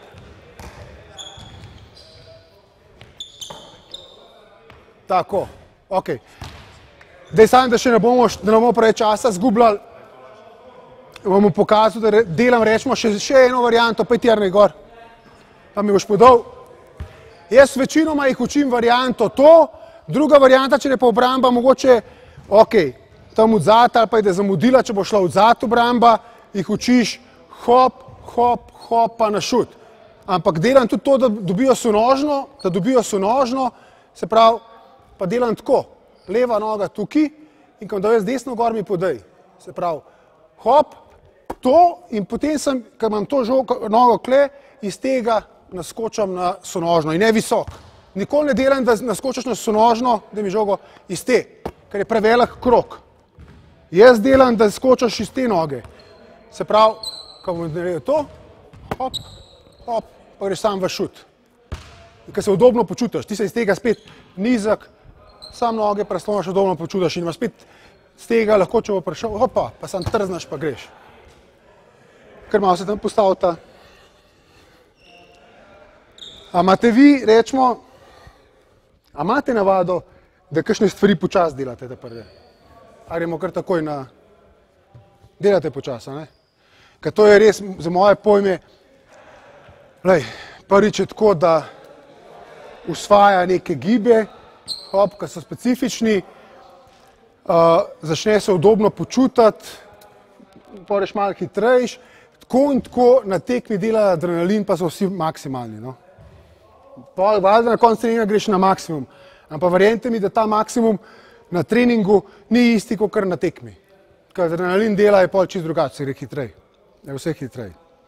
Tako, ok. Zdaj sam, da še ne bomo preveč časa zgubljali, vam bom pokazal, da delam, rečemo, še eno varianto, pej Jernej gor. Pa mi boš podal. Jaz večinoma jih učim varianto to, druga varianta, če ne pa obramba, mogoče, ok, tam odzad ali pa je zamudila, če bo šla odzad obramba, jih učiš hop, hop, hop pa na šut. Ampak delam tudi to, da dobijo sonožno, se pravi, pa delam tako, leva noga tukaj in ko da jaz desno gor mi podaj. Se pravi, hop, to in potem sem, ko imam to nogo kle, iz tega naskočam na sonožno in ne visok. Nikoli ne delam, da naskočaš na sonožno, da mi žogo iz te, ker je prevelik krog. Jaz delam, da skočaš iz te noge. Se pravi, ko bom naredil to, hop, hop, pa greš sam v šut. In ko se udobno počutiš, ti se iz tega spet nizak, sam noge presloniš, udobno počutiš in imaš spet z tega lahko, če bo prišel, hopa, pa sam trznaš, pa greš. Ker malo se tam postavita. A imate vi, rečemo, a imate navado, da kakšne stvari počas delate te prve? A gremo kar takoj na... Delate počas, ne? Ker to je res, za moje pojme, prvič je tako, da usvaja neke gibe, hop, ki so specifični, začne se udobno počutiti, poreš malo hitrejš, tako in tako na tekmi dela adrenalin, pa so vsi maksimalni. No? Valjda na koncu treninga greš na maksimum, ampak verjemite mi, da ta maksimum na treningu ni isti, kot na tekmi. Ker adrenalin dela je pol čisto drugače, se gre hitrej. Je vse hitrej.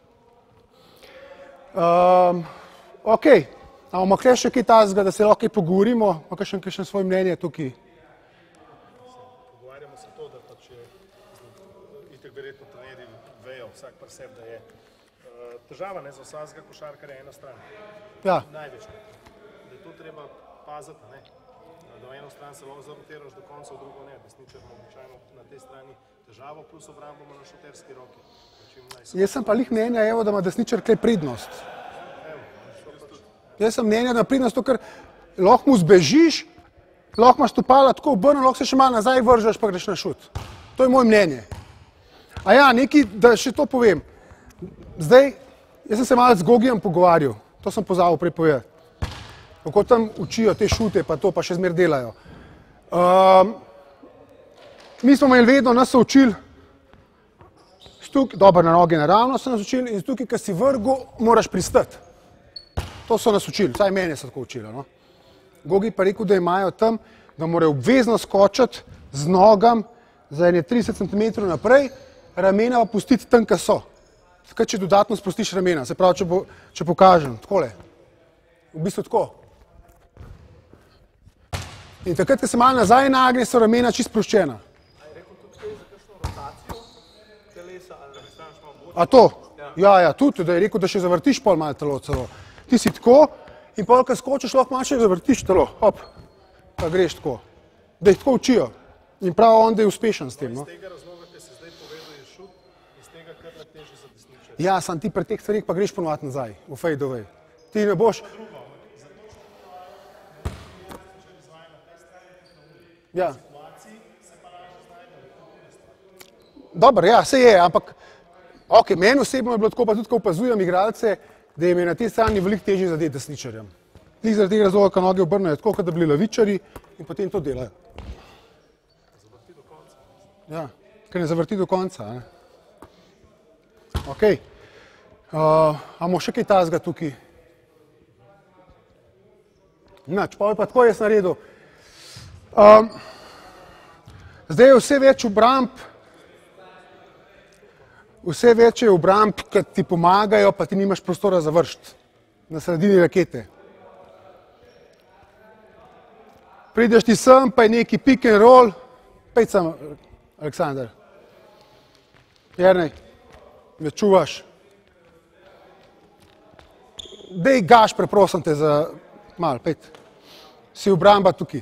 Ok, a bomo kaj še kaj tazga, da se lahko pogovorimo, pa kakšen svoj mnenje tukaj? Pogovarjamo se to, da pač je, itak verjetno trenerji vejo vsak pri sebi, da je težava za vsakega košarkarja ena stran. Ja. Največkrat. Da je to treba paziti, ne? Da v eno stran se lahko zarotiraš do konca, v drugo ne. Desničar ima običajno na tej strani težavo, plus obrambo ima na šuterski roki. Jaz sem pa lih mnenja, evo, da ima desničar kaj prednost. Jaz sem mnenja, da ima prednost to, ker lahko mu zbežiš, lahko imaš stopala tako obrno, lahko se še malo nazaj vržeš, pa greš na šut. To je moje mnenje. A ja, nekaj, da še to povem. Zdaj, jaz sem se malo z Gogijem pogovarjal, to sem pozabil prej povedati. Kako tam učijo te šute, pa to pa še zmer delajo. Mi smo imeli vedno, nas so učili, dobro na noge naravno so nas učili in tukaj, ko si vrgu, moraš pristati. To so nas učili, vsaj mene so tako učili. No? Gogi pa rekel, da imajo tam, da morajo obvezno skočiti z nogam za 30 cm naprej, ramena pa pustiti tam, kjer so. Takrat, če dodatno spustiš ramena, se pravi, če pokažem, takole. V bistvu tako. In takrat, ko se malo nazaj nagne, so ramena čisto sproščena. A to? Ja, tudi, da je rekel, da še zavrtiš pol malo telo celo. Ti si tako in pol, ko skočiš, lahko malo še zavrtiš telo. Hop, pa greš tako. Da jih tako učijo. In prav on, da je uspešen s tem. No? Iz tega razloga, ki se zdaj povedal, je šut, iz tega kar na teže za desničarja. Ja, sam ti pri teh stvarih pa greš ponovati nazaj, v fade away. Ti ne boš... Ja. Dobro, ja, se je, ampak ok, meni osebno je bilo tako, pa tudi, ko opazujem igralce, da jim je na tej strani veliko težje zadeti desničarjem. Njih zaradi tega razloga, ko noge obrnejo tako, kot da bili lavičari in potem to delajo. Zavrti do konca. Ja, ker ne zavrti do konca. Ne? Ok. Imamo še kaj tazga tukaj? Nič, pa je pa tako jaz naredil. Zdaj je vse več obramb, ki ti pomagajo, pa ti nimaš prostora za vršiti na sredini rakete. Prideš ti sem, pa je neki pick and roll, pejt sem, Aleksandar. Jernej, me čuvaš. Dej gaš, preprosim te za malo, pejt. Si obramba tukaj.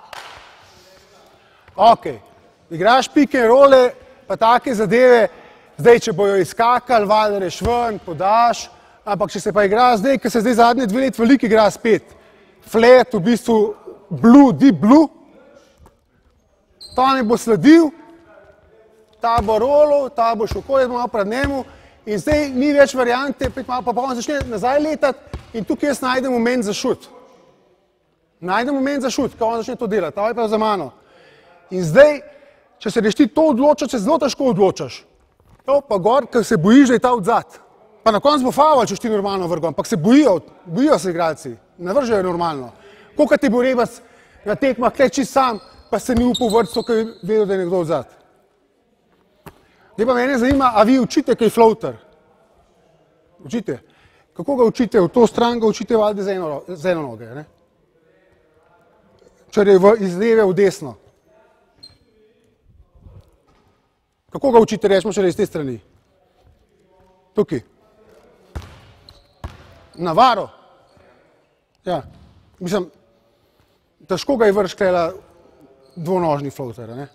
Ok, igraš pick and rolle, pa take zadeve, zdaj, če bojo izkakali, valjdaš ven, podaš, ampak če se pa igra zdaj, ker se zdaj zadnje 2 let veliko igra spet, flat, v bistvu blue, deep blue, ta ne bo sledil, ta bo rolil, ta bo šel malo pred njemu in zdaj ni več variante, pa on začne nazaj letati in tukaj jaz najdem moment za šut. Najdem moment za šut, ko on začne to delati, ta je pa za mano. In zdaj, če se ti to odločaš, se zelo težko odločaš. To pa gor, ker se bojiš, da je ta odzad. Pa na koncu bo faul, če ti normalno vrgo, ampak se bojijo se igralci, ne vržejo normalno. Koliko ti bo Rebac na tekmah kleči sam, pa se ni upal vrtcu, ker je vedel, da je nekdo odzad. Zdaj pa mene zanima, a vi učite kaj floater? Učite? Kako ga učite? V to stran ga učite valjda z eno noge, ne? Če je iz leve v desno. Kako ga učite, rečemo še iz te strani? Tukaj. Navaro. Ja, mislim, težko ga je vrš tela dvonožni floater, ne?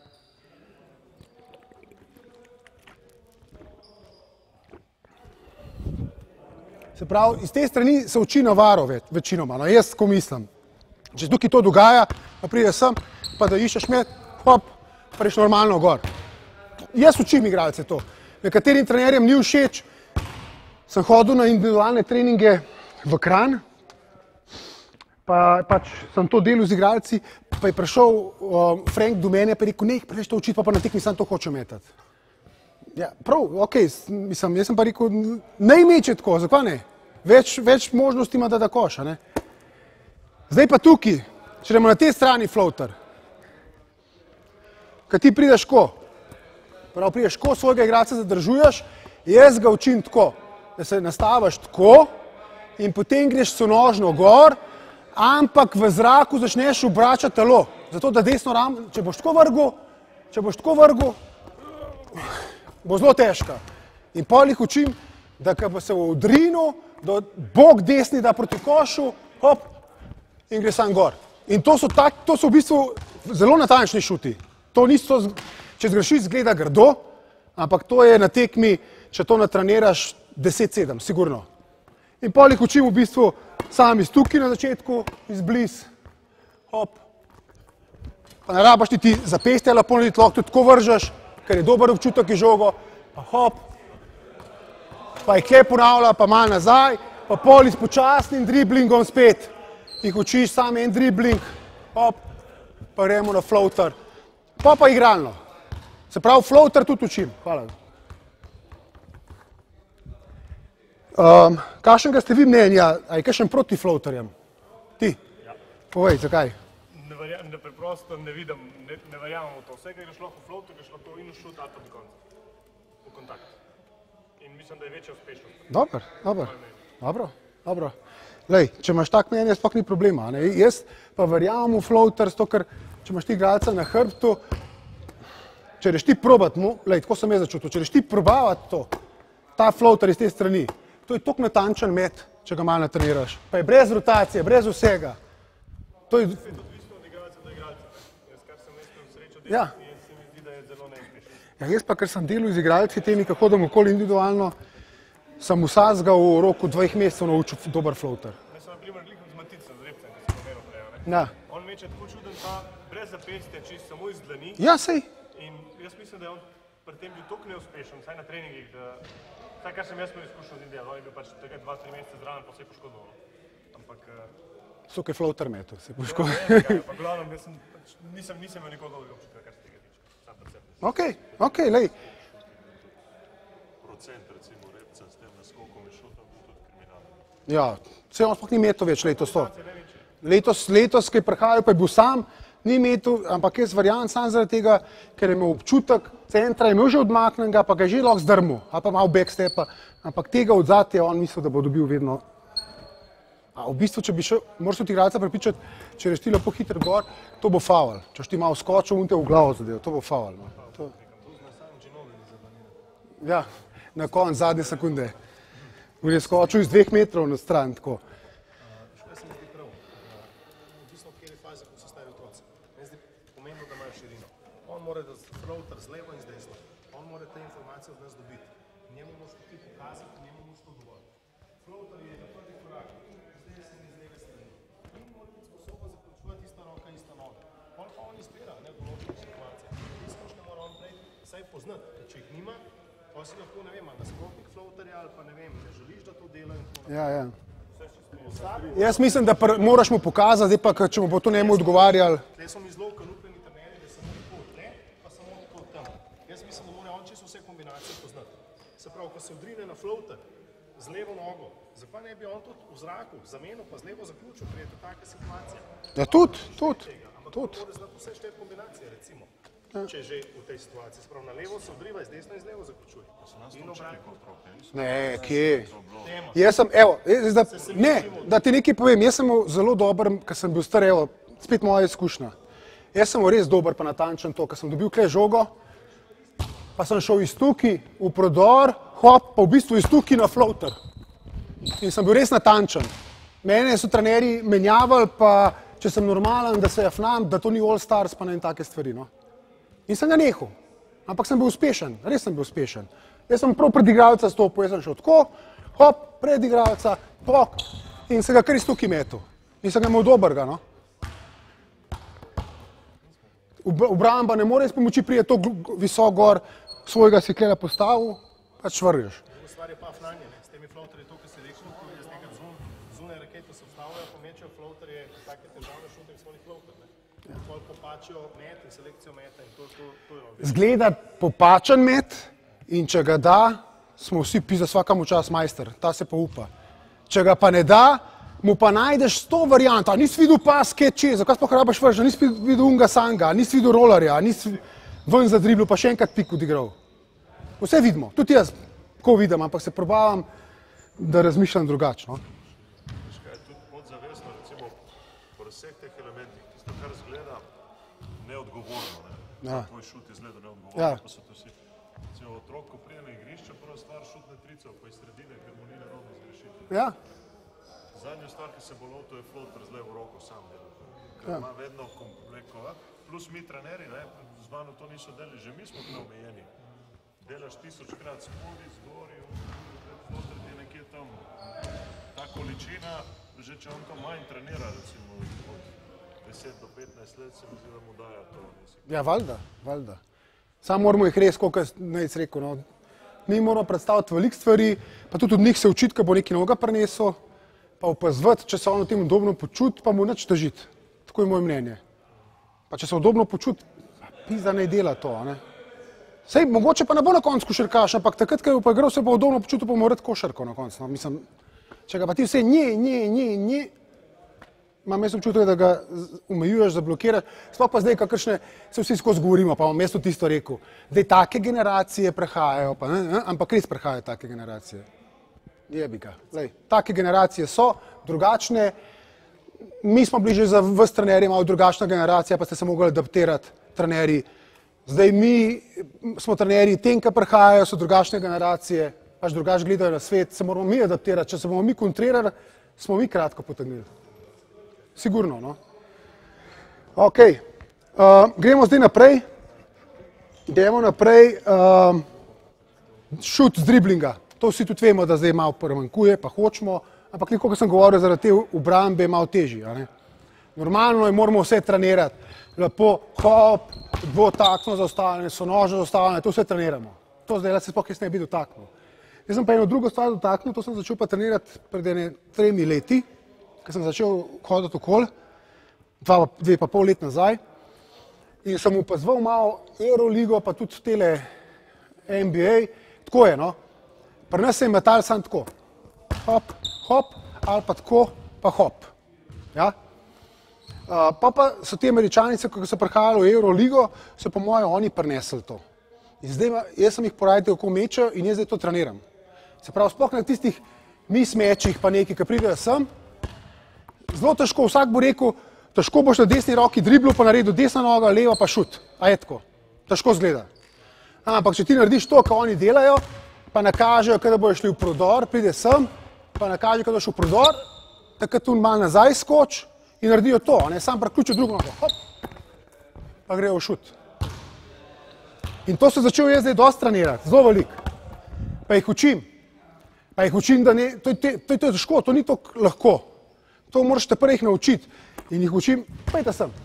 Se pravi, iz te strani se uči Navaro večinoma, no jaz ko mislim. Če tukaj to dogaja, pa pride sem, pa da iščeš med, hop, preš normalno gor. Jaz učim igralce to. Nekaterim trenerjem ni všeč, sem hodil na individualne treninge v Kranj, pač sem to delal z igralci, pa je prišel Frank do mene, pa je rekel, ne, preveč to učiti, pa na tekmi sam to hočem metati. Ja, prav, okej, mislim, jaz sem pa rekel, ne meče tako, zakaj ne? Več možnosti ima, da koša, ne? Zdaj pa tukaj, če gremo na tej strani floater, kad ti prideš ko, prav prideš ko, svojega igralca zadržuješ, jaz ga učim tako, da se nastaviš tako in potem greš sonožno gor, ampak v zraku začneš obračati telo, zato da desno ramo, če boš tako vrgel, bo zelo težka. In pol jih učim, da ko bo se v odrinu, da bok desni da proti košu, hop, in gre sam gor. In to so v bistvu zelo natančni šuti. To niso, če zgrešiš, zgleda grdo, ampak to je na tekmi, če to natreniraš 10-7, sigurno. In pol jih učim v bistvu sam iz tukaj na začetku, iz bliz, hop. Pa ne rabaš ti zapestja lepo narediti, lahko tudi tako vržeš, ker je dober občutek iz žogo, pa hop, pa jih kje ponavlja, pa malo nazaj, pa pol s počasnim driblingom spet. Jih učiš sam en dribling, hop, pa gremo na floater. Pa igralno. Se pravi, floater tudi učim. Hvala. Kakšnega ste vi mnenja, a je kakšen proti floaterjem? Ti? Povej, zakaj? Preprosto ne vidim, ne verjamem v to. Vse, kar je šlo v floater, je šlo to in v šut ali pa do konca. V kontakt. In mislim, da je večja uspešnost. Dobro. Lej, če imaš tak mnenje, sploh ni problema. Ne? Jaz pa verjamem v floater, zato ker če imaš ti igralca na hrbtu, če reš ti probat mu, lej, tako sem jaz začutil, če reš ti probavati to, ta floater iz te strani, to je toliko natančen met, če ga malo natreniraš. Pa je brez rotacije, brez vsega. To je Odvisno od igralca do igralca. Jaz, kar sem imel srečo delati, Ja. se mi zdi, da je zelo neuspešno. Ja, jaz pa, ker sem delal z igralci temi, kako hodam okoli individualno, sem vsakega v roku 2 mesecev naučil dober floater. Jaz sem na primer glihom z Maticem, z Repcem, ki sem omenil prej. Ne? Ja, On meče tako čuden ta brez zapestja, čisto samo iz dlani. ja sej. In jaz mislim, da je on pri tem bil toliko neuspešen, vsaj na treningih, da vsaj kar sem jaz imel izkušnjo z njim delati, on je bil pač tega 2-3 mesece zraven, pa se je poškodoval. Ampak Sok je floater metu, se poškodil. pa glavnem, jaz nisem imel nikoli dobrega občutka, kar se tega tiče. Sam pri sebi. Ok, lej. Procent recimo Repca s tem naskokom in šutom je tudi kriminalen. Ja, se on sploh ni metal več letos to. Letos, ki je prihajal, pa je bil sam, ni metal, ampak jaz verjamem sam zaradi tega, ker je imel občutek centra, je imel že odmaknenega, pa ga je že lahko zdrmel, ali pa malo backstepa, ampak tega odzad je on mislil, da bo dobil vedno. A v bistvu, če bi šel, moraš tudi igralca prepričati, če reš ti lepo hitro gor, to bo faul. Če ti malo skočil, on te v glavo zadev, to bo faul. No. To... Ja, na koncu zadnje sekunde. On je skočil iz 2 metrov na stran, tako. Kaj se mi zdi prav? Odvisno od kjer faze, ko so stari otroci. Meni zdi pomembno, da imajo širino. On mora da floater z levo in z desno. On mora te informacije od nas dobiti. Njemu moraš to ti pokazati, njemu moraš to dovoliti. Floater je na prvi korak, z desne in z leve strani. In mora biti sposoben zaključovati ista roka, ista noga. On pa on izbira, ne, v določenih situacijah. Izkušnje mora on prej vsaj poznati, ker če jih nima, pa si lahko, ne vem, nasprotnik floaterja ali pa ne vem, ne želiš, da to dela in tako naprej. Ja. Jaz mislim, da moraš mu pokazati, zdaj pa, če mu bo to njemu odgovarjali. Tukaj so mi zelo kanupljeni trenerji, da samo tako tle, pa samo tako tam. Jaz mislim, da mora on čisto vse kombinacije poznati. Se pravi, ko se odrine na floater z levo nogo, zakaj ne bi on tudi v zraku zamenil pa z levo zaključil, ker je to taka situacija. Ja, tudi. Ampak mora znati vse 4 kombinacije, recimo. Če že v tej situaciji. Se pravi, na levo se odriva, iz desno in z levo zaključuje. In obratno. Ne, kje? Jaz sem, evo, da ti nekaj povem, jaz sem zelo dober, ker sem bil star, evo, spet moja izkušnja. Jaz sem res dober pa natančen to, ker sem dobil kle žogo, pa sem šel iz tukaj v prodor, hop, pa v bistvu iz tukaj na floater. In sem bil res natančen. Mene so trenerji menjavali, pa če sem normalen, da se jafnam, da to ni all stars, pa ne in take stvari, no. In sem ga nehal. Ampak sem bil uspešen, res sem bil uspešen. Jaz sem prav pred igralca stopil, jaz sem šel tako, hop, pred igralca, pok, in se ga kar iz tukaj metal. In sem ga imel dobrega, no. Obramba ne more iz pomoči prije to visok gor, svojega si klela postavil, pač vrgeš. Druga stvar je pa fnanje, ne. S temi floaterji to, kar si rekel, ko je z nekaj zunaj rakete se vstavljajo, pomečejo floaterje, take težavne šute, ki smo njih floater, ne. Pol popačijo met in selekcijo meta in to je ono. Zgleda popačen met in če ga da, smo vsi pisa svakam čas majster, ta se pa upa. Če ga pa ne da, mu pa najdeš 100 variant, a nisi videl pas, kje če, zakaj sploh rabaš vrš, a nisi videl unga sanga, a nisi videl rolerja, a nisi ven zadribljal, pa še enkrat pik odigral. Vse vidimo, tudi jaz, ko vidim, ampak se probavam, da razmišljam drugačno. Veš kaj, tudi podzavestno, recimo, po vseh teh elementih, tisto, kar zgleda neodgovorno, ne? Ja. Tvoj šut izgleda neodgovorno, Ja. pa so to vsi. Recimo, otrok, ko prije na igrišče, prva stvar šutne trico, pa iz sredine, ker mu ni nerodno zgrešiti. Ja, Zadnja stvar, ki se bo lotil, je floater z levo roko sam dela. Ker ima vedno komplekova, plus mi trenerji, ne, z mano to niso delali, že mi smo bili omejeni. Delaš 1000krat spodaj, zgori, floater ti je nekje tam. Ta količina, že če on to manj trenira, recimo od 10 do 15 let, se mi zdi, da mu daja to. ja, valjda. Samo moramo jih res, koliko Nejc rekel, no. Mi moramo predstaviti veliko stvari, pa tudi od njih se učiti, ko bo neki noga prinesel, pa opazovati, če se on v tem udobno počuti, pa mu nič težiti. Tako je moje mnenje. Pa če se udobno počuti, pizda naj dela to, a ne. Sej, mogoče pa ne bo na koncu košarkaš, ampak takrat, ko bo pa igral, se bo udobno počutil, pa mora košarko na koncu. No. Mislim, če ga pa ti vse nje, imam jaz občutek, da ga omejuješ, zablokiraš, sploh pa zdaj, kakršne, se vsi skozi govorimo, pa imam jaz tudi tisto rekel, da take generacije prehajajo, pa, ampak res prehajajo take generacije. Jebi ga. Lej, take generacije so drugačne, mi smo bili že za vas trenerji malo drugačna generacija, pa ste se mogli adaptirati trenerji. Zdaj mi smo trenerji, tem, ki prehajajo, so drugačne generacije, pač drugače gledajo na svet, se moramo mi adaptirati. Če se bomo mi kontrirali, smo mi kratko potegnili. Sigurno, no. Ok, gremo zdaj naprej. Idemo naprej. Šut z driblinga. To vsi tudi vemo, da zdaj malo premankuje, pa hočemo, ampak nekako, ko sem govoril, zaradi te obrambe je malo težji. Normalno je, moramo vse trenirati. Lepo, hop, dvotaktno zaustavljanje, sonožno zaustavljanje, to vse treniramo. To zdaj se sploh jaz ne bi dotaknil. Jaz sem pa eno drugo stvar dotaknil, to sem začel pa trenirati pred 3 leti, ko sem začel hoditi okoli, 2,5 let nazaj. In sem opazoval malo Euroligo, pa tudi tele NBA. Tako je, no. Pri nas se je metal samo tako. Hop, hop, ali pa tako, pa hop. Ja? Pa so ti Američanice, ko so prihajali v Euroligo, so po mojem oni prinesli to. In zdaj jaz sem jih poradil, kako mečejo in jaz zdaj to treniram. Se pravi, sploh na tistih mismečih pa nekaj, ki pridejo sem, zelo težko, vsak bo rekel, težko boš na desni roki driblu, pa naredil desna noga, leva pa šut. A je tako. Težko zgleda. Ampak če ti narediš to, kar oni delajo, pa nakažejo, kada bojo šli v prodor, pride sem, pa nakažejo, kada boš v prodor, takrat tu malo nazaj skoč in naredijo to, ne, sam preključijo drugo nogo, hop, pa grejo v šut. In to se začel jaz zdaj dosti trenirati, zelo velik. Pa jih učim. Pa jih učim, da ne, to je težko, to ni tako lahko. To moraš te prvih naučiti. In jih učim, pojte sem.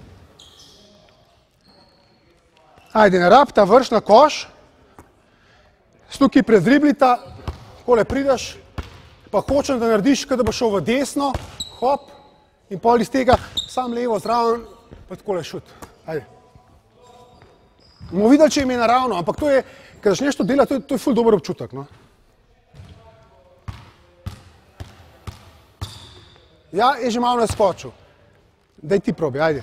Ajde, ne rab ta vrš na koš, stukaj predriblita, takole prideš, pa hočem, da narediš, kada bo šel v desno, hop, in pol iz tega sam levo zraven, pa takole šut. Ajde. Bomo videli, če jim je naravno, ampak to je, kad začneš to delati, to je ful dober občutek, no. Ja, je že malo naskočil. Daj ti probi, ajde.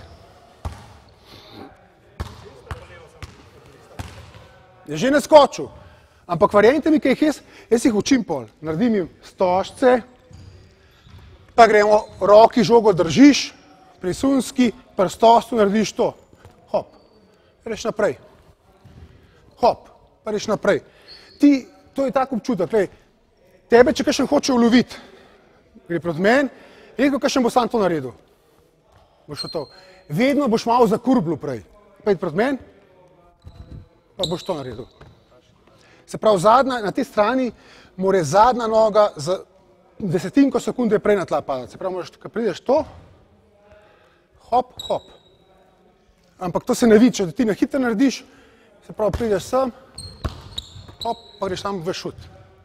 Je že naskočil. Ampak verjemite mi, kaj jaz jih učim pol. Naredim jim stožce, pa gremo, roki žogo držiš, prisunski, pri stožcu narediš to. Hop, greš naprej. Hop, pa greš naprej. To je tak občutek, tebe, če kakšen hoče uloviti, gre proti meni, redko kakšen bo sam to naredil. Boš to. Vedno boš malo zakurblu prej. Pejdi proti meni, pa boš to naredil. Se pravi, na tej strani mora zadnja noga za desetinko sekunde prej na tla padati. Se pravi, ko prideš to, hop, hop. Ampak to se ne vidi, če ti na hitro narediš, se pravi, prideš sem, hop, pa greš tam v šut.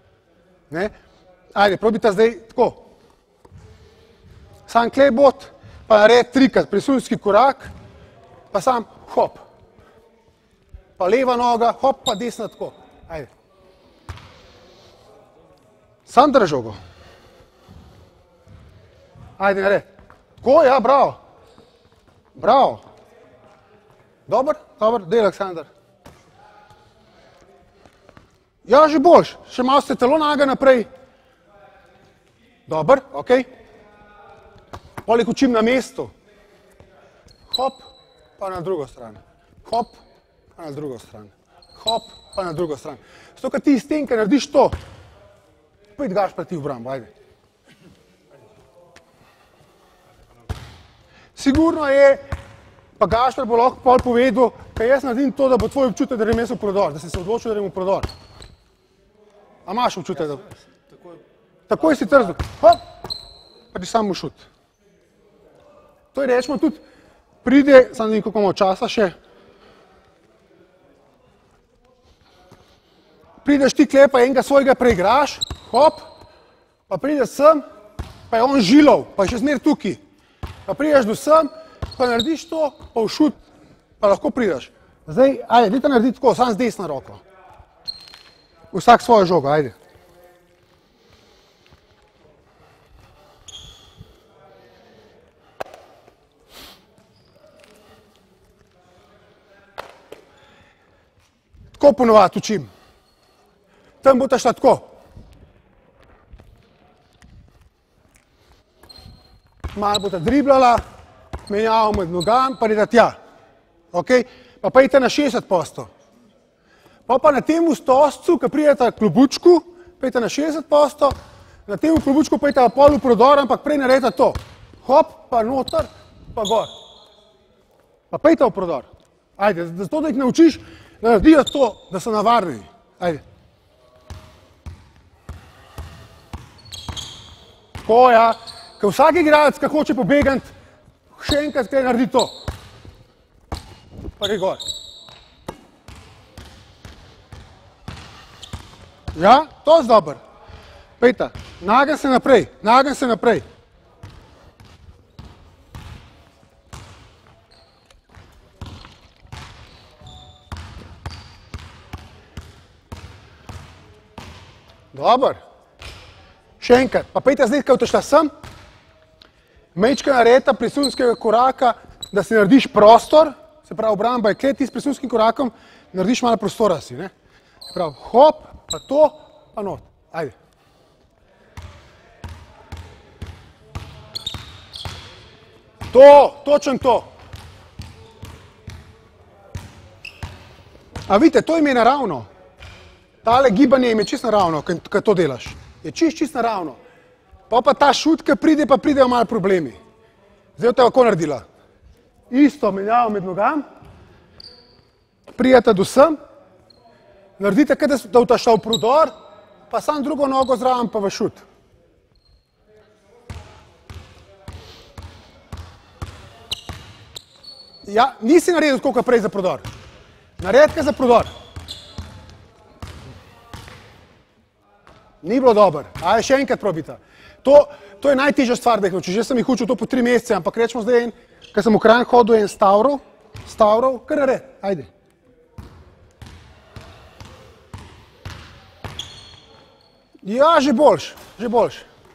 Ajde, probi ta zdaj tako. Sam klej bot, pa naredi trikrat, prisunski korak, pa sam hop. Pa leva noga, hop, pa desna tako. Ajde. Sam drž žogo. Ajde, naredi. Tako, ja, bravo. Bravo. Dobar, dej, Aleksandar. Ja, že boš. Še malo se telo naga naprej. Dobar, okej. Poleg učim na mestu. Hop, pa na drugo stran. Hop, pa na drugo stran. Hop, pa na drugo stran. Zato, kad ti iz tem, kad narediš to, pojdi gaš pa ti v brambo, ajde. Sigurno je, pa Gašper bo lahko pol povedal, kaj jaz naredim to, da bo tvoj občutek, da grem jaz v prodor, da si se odločil, da grem v prodor. A imaš občutek, da... Takoj si trzil, hop, pa ti samo šut. To je, rečemo, tudi pride, samo nekako imamo časa še, prideš ti klepa, enega svojega preigraš, hop, pa prideš sem, pa je on žilov, pa je še zmer tukaj. Pa prideš do sem, pa narediš to, pa v šut, pa lahko prideš. Zdaj, ajde, dajte narediti tako, sam z desno roko. Vsak svojo žogo, ajde. Tako ponovadi učim. Tam bo ta šla tako. Malo bo ta driblala, menjava med nogam, pa idete tja. Okay? Pa idete na 60%. Pa na tem stoscu, ko pridete k klobučku, pa idete na 60%, na tem klobučku pa idete pol v prodor, ampak prej naredite to. Hop, pa noter, pa gor. Pa idete v prodor. Ajde, zato da jih naučiš, da naredijo to, da so navarni. Ajde. Tako, ja. Ker vsak igralec, ki hoče pobegati, še enkrat kaj naredi to. Pa gre gor. Ja, to je dober. Pejta, nagen se naprej, nagen se naprej. Dober. Še enkrat, pa pejta zdaj, kaj boste šla sem. Mečka naredita presunskega koraka, da si narediš prostor, se pravi, obramba je klet, ti s presunskim korakom narediš malo prostora si, ne? Se pravi, hop, pa to, pa not. Ajde. To, točen to. A vidite, to jim je naravno. Tale gibanje jim je čist naravno, kad to delaš. Je čist naravno. Pa ta šut, ki pride, pa pridejo malo problemi. Zdaj jo te kako naredila. Isto menjavo med nogam, prijete do sem, naredite, da boste šla v prodor, pa sam drugo nogo zraven, pa v šut. Ja, nisi naredil tako, kot prej za prodor. Naredite za prodor. Ni bilo dober. Ajde, še enkrat probite. To je najtežja stvar, da jih naučiš. Jaz sem jih učil to po 3 mesece, ampak rečemo zdaj en, ko sem v Kranj hodil, en stavrov, kar nared, ajde. Ja, že boljš, že boljš.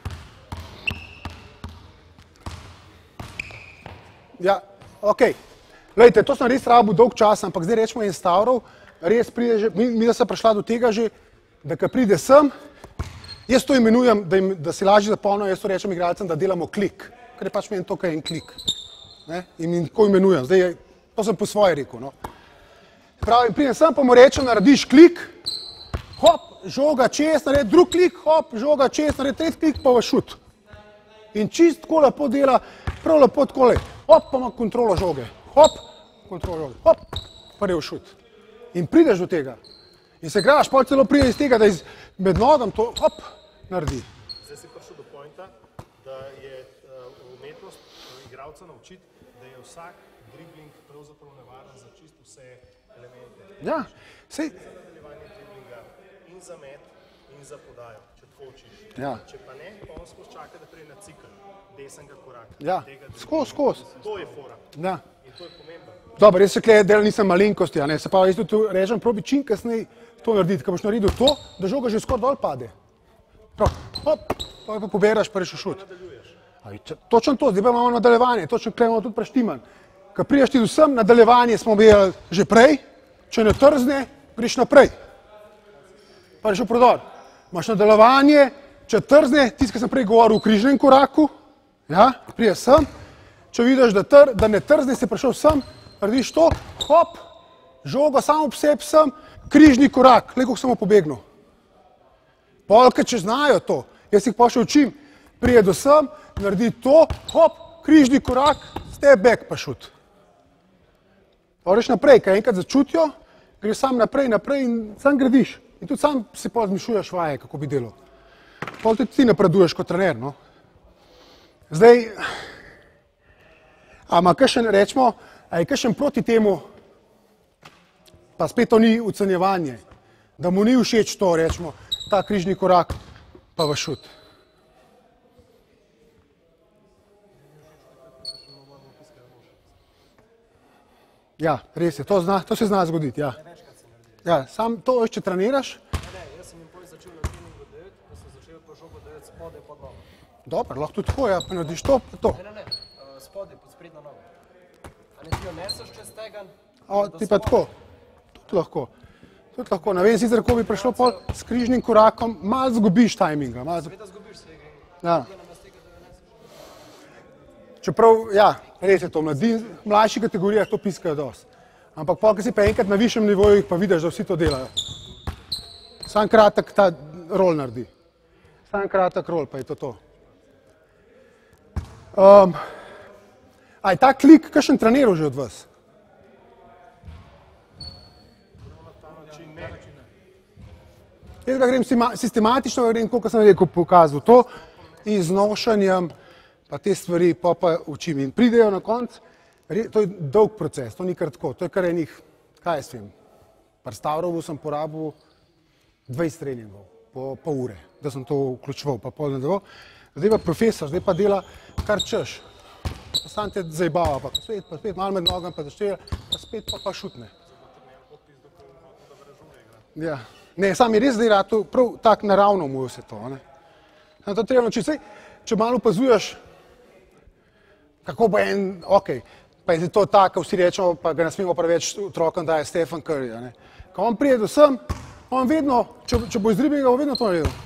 Ja, okej. Glejte, to sem res rabil dolg čas, ampak zdaj rečemo en stavrov, res pride že, mi da sem prišla do tega že, da ko pride sem, jaz to imenujem, da si lažje zapomnijo, jaz to rečem igralcem, da delamo klik, ker je pač meni to, kaj je en klik. In tako imenujem, zdaj to sem po svoje rekel. Pravi, pridem sem, pa mu rečem, narediš klik, hop, žoga čez, naredi drug klik, hop, žoga čez, naredi tretji klik, pa v šut. In čist tako lepo dela, prav lepo tako le, hop, pa ima kontrolo žoge, hop, kontrolo žoge, hop, pa je v šut. In prideš do tega. In se igraš, pol celo pride iz tega, da med nogam to, hop, naredi. Zdaj si prišel do pointa, da je umetnost igralca naučiti, da je vsak dribling pravzaprav nevaren za čisto vse elemente. Ja, sej. Za nadaljevanje driblinga in za met in za podajo, če tako učiš. Ja. Če pa ne, pa on skozi čaka, da prije na cikl desnega koraka. Ja, skozi. To je fora. Ja. In to je pomembno. Dobro, jaz se tukaj delal nisem malenkosti, a ne, se pa jaz tudi rečem, probi čim kasneje to narediti, ko boš naredil to, da žoga že skoraj dol pade. Prav, hop, pa poberaš, pa reš v šut. Točno to, zdaj pa imamo nadaljevanje, točno tukaj imamo tudi preštiman. Ko priješ ti do sem, nadaljevanje smo imeli že prej, če ne trzne, greš naprej. Pa reš v prodor. Imaš nadaljevanje, če trzne, tisto, ki sem prej govoril v križnem koraku, ja, priješ sem, če vidiš, da ne trzne, si prišel sem, narediš to, hop, žogo samo obseb sem, križni korak, le koliko sem pobegnil. Polke, če znajo to, jaz jih pa še učim, prije do sem, naredi to, hop, križni korak, step back pa šut. Pa greš naprej, kaj enkrat začutijo, greš sam naprej in sam gradiš. In tudi sam si pa zmišljuješ vaje, kako bi delal. Pol tudi ti napreduješ kot trener, no. Zdaj, a ima kakšen, rečemo, a je kakšen proti temu, pa spet to ni ocenjevanje, da mu ni všeč to, rečemo, ta križni korak, pa v šut. Ja, res je, to se zna zgoditi, ja. Ja, sam to, če treniraš. Ne, jaz sem jim poj začel na treningu 9, da sem začel pa žogo 9 spodaj pod nogo. Dobro, lahko tudi tako, ja, pa narediš to, pa to. Ne, spodaj pod sprednjo nogo. A ne ti jo neseš čez stegan? Ti pa tako, tudi lahko. Tudi lahko, ne vem sicer, ko bi prišlo pol s križnim korakom, malo zgubiš tajminga. Seveda zgubiš se. Ja. Čeprav, ja, res je to, mlajši kategorijah to piskajo dosti. Ampak ko si pa enkrat na višjem nivoju, pa vidiš, da vsi to delajo. Sam kratek ta rol naredi. Sam kratek rol, pa je to. A je ta klik kakšen treniral že od vas? Jaz ga grem sistematično, grem, koliko sem rekel, pokazal to, in z nošanjem, pa te stvari, pa učim. In pridejo na konc, to je dolg proces, to ni kar tako, to je kar enih, kaj jaz vem, pri Stavrovu sem porabil 20 treningov, po ure, da sem to vključeval, pa pol nadaljeval. Zdaj pa profesor, zdaj pa dela kar češ. Sam te zajbava, pa spet malo med nogami, pa zašteva, pa spet pa šutne. Ja. Ne, sam je res zdaj rado, prav tak naravno mu je vse to. To treba naučiti. Če malo opazuješ, kako bo pa je to tako, vsi rečemo, pa ga ne smemo preveč otrokom, da je Stephen Curry. Ko on pride do sem, on vedno, če bo izdribil, ga bo vedno to naredil.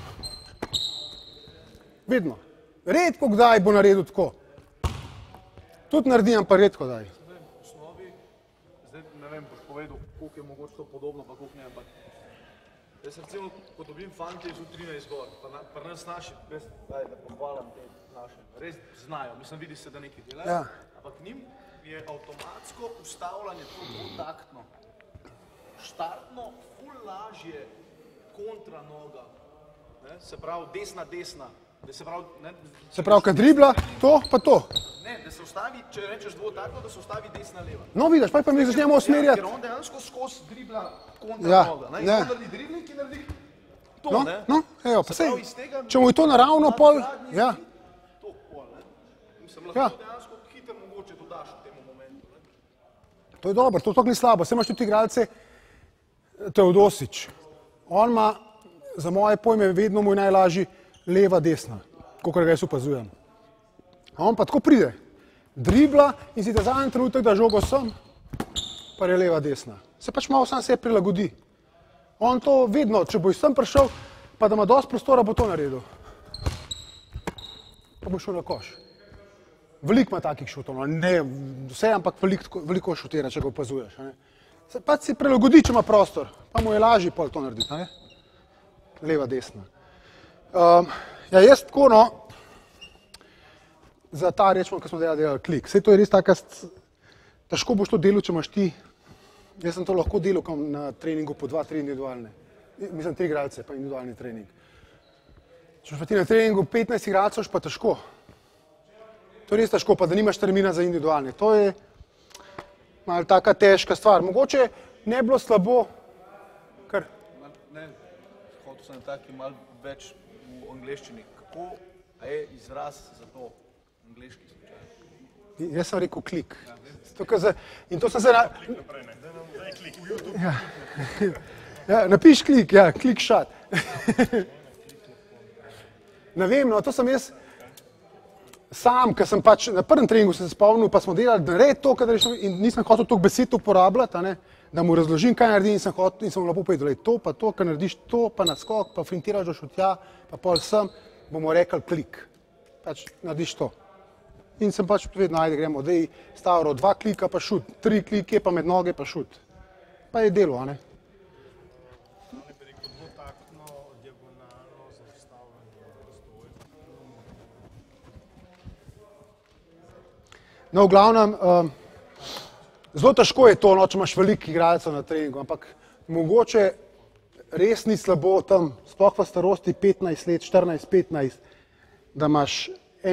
Vedno. Redko kdaj bo naredil tako. Tudi naredim, pa redko kdaj. V osnovi, zdaj ne vem, boš povedal, koliko je mogoče to podobno, pa koliko ne, ampak jaz recimo, ko dobim fante iz U13 gor, pa nas naši, da pohvalam te naše, res znajo, mislim, vidi se, da nekaj delajo, ampak njim je avtomatsko ustavljanje to kontaktno, štartno, ful lažje kontra noga, se pravi desna, se pravi, kad dribla, to pa to. Ne, da se ustavi, če rečeš dvotakno, da se ustavi desna leva. No vidiš, pa mi začnemo usmerjati. Ker on dejansko skozi dribla kontra noga. On naredi dribling, ki naredi to, ne? No, evo, pa sej, če mu je to naravno, pol, ja. To pol, ne? Mislim, lahko dejansko hiter mogoče dodaš v tem momentu, ne? To je dobro, to ni slabo. Saj imaš tudi igralce Teodosič. On ima, za moje pojme, vedno mu je najlažji leva, desna, kakor ga jaz opazujem. A on pa tako pride, dribla in si ta zadnji trenutek, da žogo sem, pa je leva, desna. Se pač malo sam se prilagodi. On to vedno, če bo sem prišel, pa da ima dosti prostora, bo to naredil. Pa bo šel na koš. Veliko ima takih šutov, ne vse, ampak veliko šutira, če ga opazuješ. Se pač si prilagodi, če ima prostor, pa mu je lažje pol to narediti. Leva, desna. Ja, jaz tako, no, za ta rečemo, ko smo delali klik. Sej to je res taka, težko boš to delal, če imaš ti. Jaz sem to lahko delal na treningu po 2-3 individualne. Mislim, 3 igralce, pa individualni trening. Če pa ti na treningu 15 igralcev, pa težko. To je res težko, pa da nimaš termina za individualne. To je malo taka težka stvar. Mogoče ne bilo slabo, kar... Ne, hotel sem taki malo več v angleščini. Kako je izraz za to angleški slučaj? Jaz sem rekel klik. In to sem se... Ja, napiš klik, ja, klik shot. Ne vem, no, to sem jaz sam, ker sem pač na prvem treningu se spomnil, pa smo delali, da naredim to, in nisem hotel toliko besed uporabljati, da mu razložim, kaj naredim, in sem mu lepo povedal, to pa to, kar narediš to, pa naskok, pa flintiraš do šutja, pa pol sem, bomo rekli klik. Pač narediš to. In sem pač vedno, ajde, gremo, dej Stavro, 2 klika pa šut, 3 klike pa med noge pa šut. Pa je delo, a ne? Ali bi rekel dvotaktno, diagonalno, zaustavljanje, razdvoj. No, v glavnem, zelo težko je to, no, če imaš veliko igralcev na treningu, ampak mogoče res ni slabo tam, sploh v starosti 15 let, 14-15, da imaš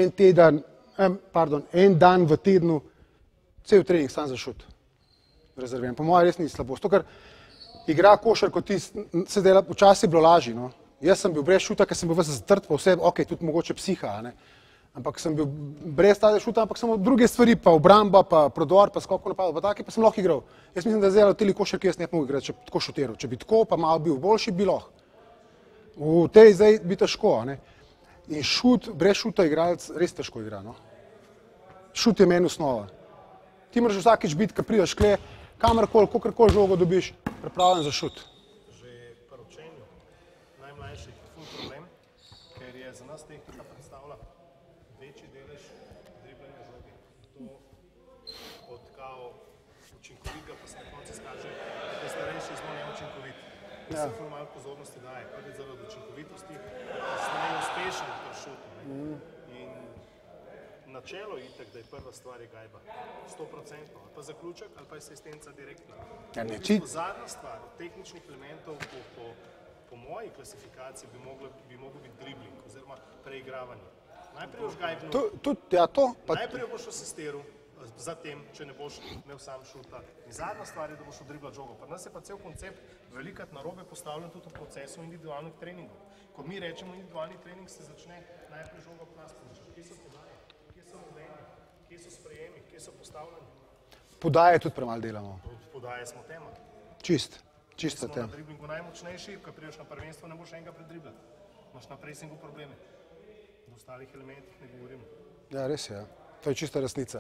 en dan v tednu, cel trening sam za šut. Rezerviran. Po mojem res ni slabo. Zato, ker igra košarko, ti se dela, včasih je bilo lažje, no. Jaz sem bil brez šuta, ker sem bil vse zatrt, pa vse, ok, tudi mogoče psiha, ne. Ampak sem bil brez tega šuta, ampak samo druge stvari, pa obramba, pa prodor, pa skok napad, pa take, pa sem lahko igral. Jaz mislim, da zdaj v teli košarki jaz ne bi mogel igrati, če bi tako šutiral. Če bi tako, pa malo bil boljši, bi lahko. V tej zdaj bi težko, a ne. In šut, brez šuta igralec res težko igra, no. Šut je meni osnova. Ti moraš vsakič biti, ko prideš kle, kamarkoli, kakorkoli žogo dobiš, pripravljen za šut. Že pri učenju najmlajših je ful problem, ker je za nas tehnika predstavlja večji delež driblanja žoge. To od kao učinkovitega pa se na koncu skaže, da je starejši zelo neučinkovit. Da se ful malo pozornosti daje, prvi zaradi učinkovitosti, kasneje uspešen pri šutu. In načelo itak, da je prva stvar je gajba, 100%, ali pa zaključek, ali pa je asistenca direktna. Zadnja stvar od tehničnih elementov po moji klasifikaciji bi mogel biti dribling oziroma preigravanje. Najprej boš gajbnil, najprej boš asistiral, zatem, če ne boš imel sam šuta. In zadnja stvar je, da boš odribljal žogo. Pri nas je pa cel koncept velikrat narobe postavljen tudi v procesu individualnih treningov. Ko mi rečemo individualni trening, se začne najprej žogo pri nas početi. Kje so podaje, kje so vodenje, kje so sprejemi, kje so postavljeni? Podaje tudi premalo delamo. Podaje smo tema. Čista tema. Smo na driblingu najmočnejši, ko prideš na prvenstvo, ne boš enega predriblati. Imaš na presingu probleme. V ostalih elementih ne govorimo. Ja, res je, ja. To je čista resnica.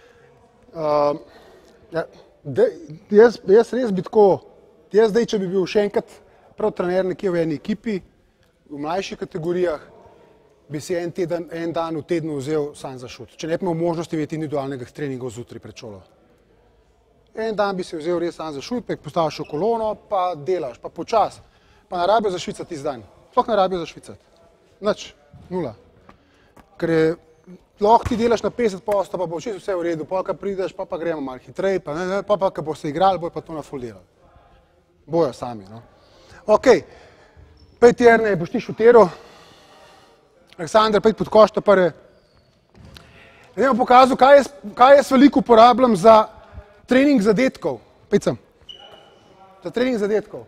Jaz res bi tako, jaz zdaj, če bi bil še enkrat prav trener nekje v eni ekipi, v mlajših kategorijah, bi si en dan v tednu vzel sam za šut. Če ne bi imel možnosti imeti individualnega treningov zjutraj pred šolo. En dan bi si vzel res sam za šut, pa postaviš v kolono, pa delaš, pa počas. Pa ne rabijo zašvicati tisti dan. Sploh ne rabijo zašvicati. Nič, nula. Ker je lahko ti delaš na 50%, pa bo čisto vse v redu, pa prideš, pa gremo malo hitrej, pa ko bo se igrali, bojo pa to na full delali. Bojo sami, no. Ok, pej ti Erne, boš ti šutiral. Aleksandar, pej pod koš, ta prve. Zdaj vam pokazal, kaj jaz veliko uporabljam za trening zadetkov. Pej sem. Za trening zadetkov.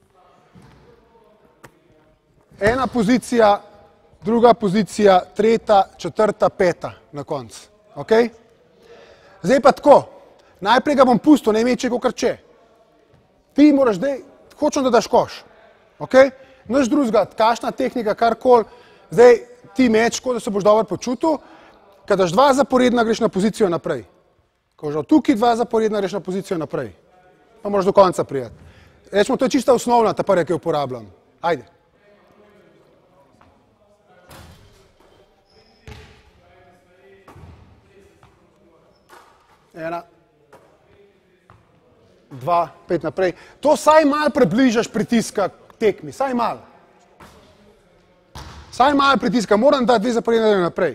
Ena pozicija, druga pozicija, tretja, četrta, peta na koncu. Okay? Zdaj pa tako, najprej ga bom pustil, ne meče kakor če. Ti moraš zdaj, hočem, da daš koš. Okay? Nič drugega, kakšna tehnika, karkoli, zdaj ti meč, da se boš dobro počutil, kad daš dva zaporedna, greš na pozicijo naprej. Ko že tukaj dva zaporedna, greš na pozicijo naprej. Pa moraš do konca prijeti. Rečemo, to je čista osnovna, ta prva, ki jo uporabljam. Ajde. Ena, dva, pet naprej. To saj malo približaš pritiska tekmi, saj malo. Saj malo pritiska, moram dati dve zaporedne naprej.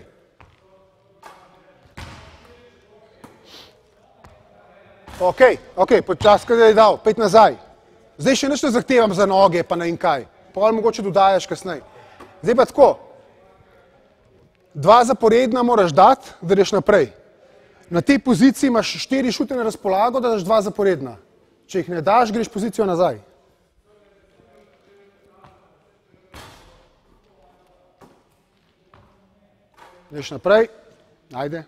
Ok, počas, kaj je dal, pet nazaj. Zdaj še nič ne zahtevam za noge, pa ne in kaj. Pol mogoče dodajaš kasneje. Zdaj pa tako. Dva zaporedna moraš dati, da greš naprej. Na tej poziciji imaš 4 šute na razpolago, da daš dva zaporedna. Če jih ne daš, greš pozicijo nazaj. Greš naprej, ajde.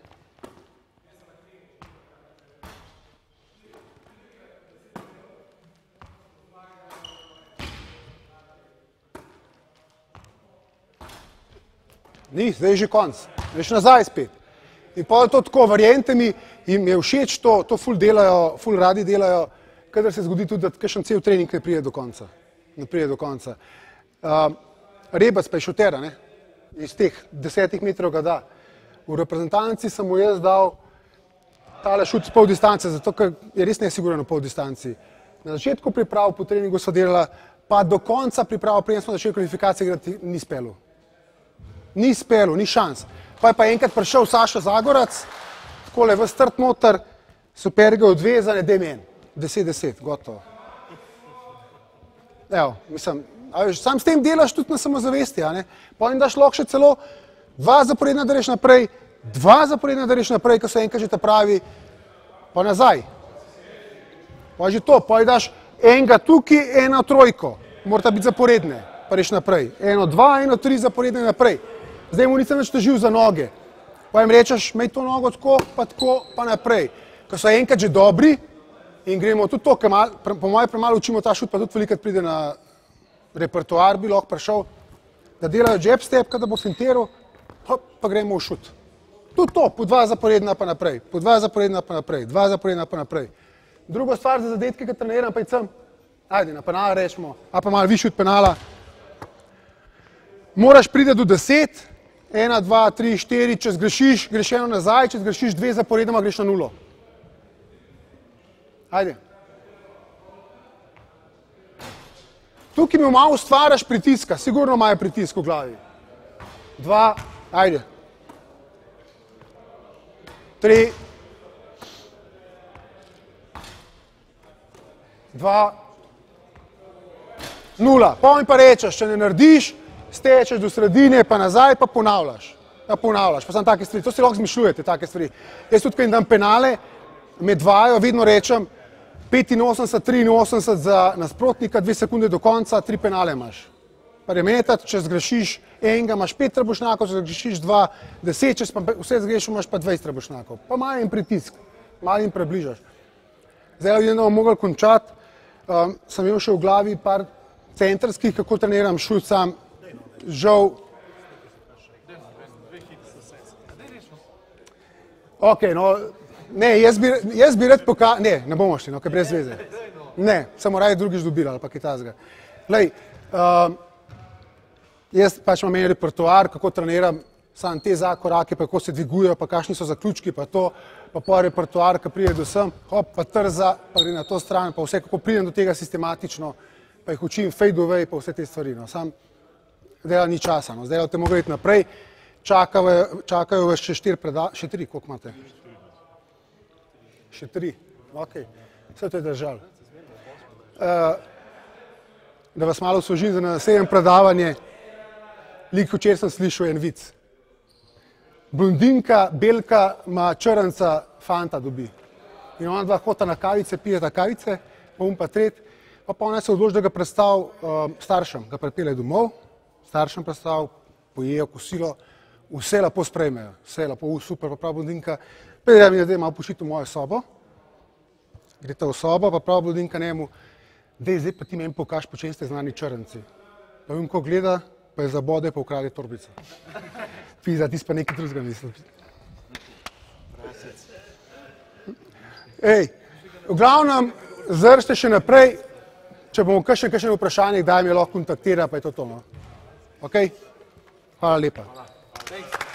Ni, zdaj je že konc. Greš nazaj spet. In pa je to tako, verjente mi, jim je všeč to ful delajo, ful radi delajo, kadar se zgodi tudi, da kakšen cel trening ne pride do konca. Ne pride do konca. Rebac pa je šutera, ne? Iz teh 10 metrov ga da. V reprezentanci sem mu jaz dal tale šut z pol distance, zato ker je res nesiguren v pol distanci. Na začetku priprav po treningu so delala, pa do konca priprav, preden smo začeli kvalifikacije igrati, ni spelu. Ni spelu, ni šans. Pa je pa enkrat prišel Saša Zagorac, takole v strt noter, super ga odvezane, dej men, 10-10, gotovo. Evo, mislim, sam s tem delaš tudi na samozavesti, a ne? Potem daš lahko še celo dva zaporedna, da greš naprej, dva zaporedna, da greš naprej, ko se enkrat že ta pravi, pa nazaj. Pa že to, pa daš enega tukaj, eno trojko, morata biti zaporedne, pa greš naprej. 1, 2, 1, 3 zaporedne naprej. Zdaj mu nisem več težil za noge. Pa jim rečeš, imej to nogo tako, pa naprej. Ko so enkrat že dobri in gremo tudi to, ker po mojem premalo učimo ta šut, pa tudi velikrat pride na repertoar, bi lahko prišel, da delajo jab step, da bo fintiral, pa gremo v šut. Tudi to, po 2 zaporedna pa naprej, po 2 zaporedna pa naprej, 2 zaporedna pa naprej. Druga stvar za zadetke, ki treniram, pa je sem, ajde, na penala rečemo, a pa malo višji od penala. Moraš priti do 10, 1, 2, 3, 4, če zgrešiš, greš eno nazaj, če zgrešiš 2 zaporedoma, greš na 0. Ajde. Tukaj mi malo ustvaraš pritiska, sigurno imajo pritisk v glavi. 2, ajde. 3, 2, 0. Pa mi pa rečeš, če ne narediš, stečeš do sredine, pa nazaj, pa ponavljaš. Pa samo take stvari. To si lahko zmišljujete, take stvari. Jaz tudi, ko jim dam penale, med vajo vedno rečem 85, 83 za nasprotnika, 2 sekunde do konca, 3 penale imaš. Pa remetati, če zgrešiš enega, imaš 5 trebušnjakov, če zgrešiš 2, 10, če vse zgrešil, imaš pa 20 trebušnjakov. Pa malo jim pritisk, malo jim približaš. Zdaj vidim, da bomo mogli končati. Sem imel še v glavi par centrskih, kako treniram šut sam. Žal. Ok, no, ne, jaz bi rad pokazal, ne bomo šli, no, kaj brez veze. Ne, samo raje drugič dobili ali pa kaj tazga. Glej, jaz pač imam en repertoar, kako treniram sam te zakorake, pa kako se dvigujejo, pa kakšni so zaključki, pa to, pa po repertoar, ki pride do sem, hop, pa trza, pa gre na to stran, pa vse, kako pridem do tega sistematično, pa jih učim fade away, pa vse te stvari, no, sam dela ni časa, no, zdaj te mogo iti naprej, čakajo vas še 3, koliko imate? Še 3, ok, vse to je držal. Da vas malo osvežim za naslednje predavanje, lik včeraj sem slišal en vic. Blondinka, belka, ima črnca, fanta dobi. In ona dva hota na kavice, pijeta kavice, pa pa tret, pa ona se odloči, da ga predstav staršem, ga pripelje domov, staršem predstav, pojejo kosilo, vse lepo sprejmejo, vse lepo, super, pa prav blondinka, pride mi, da je malo pošiti v mojo sobo, greste v sobo, pa prav blondinka njemu, zdaj pa ti meni pokaž, po čem ste znani črnci. Pa vem, ko gleda, pa je zabode, pa ukrade torbico. Pizda, ti pa nekaj drugega misli. Ej, v glavnem, zršte še naprej, če bomo kakšen vprašanje, daj mi lahko kontaktira, pa je to. Ok? Hvala lepa.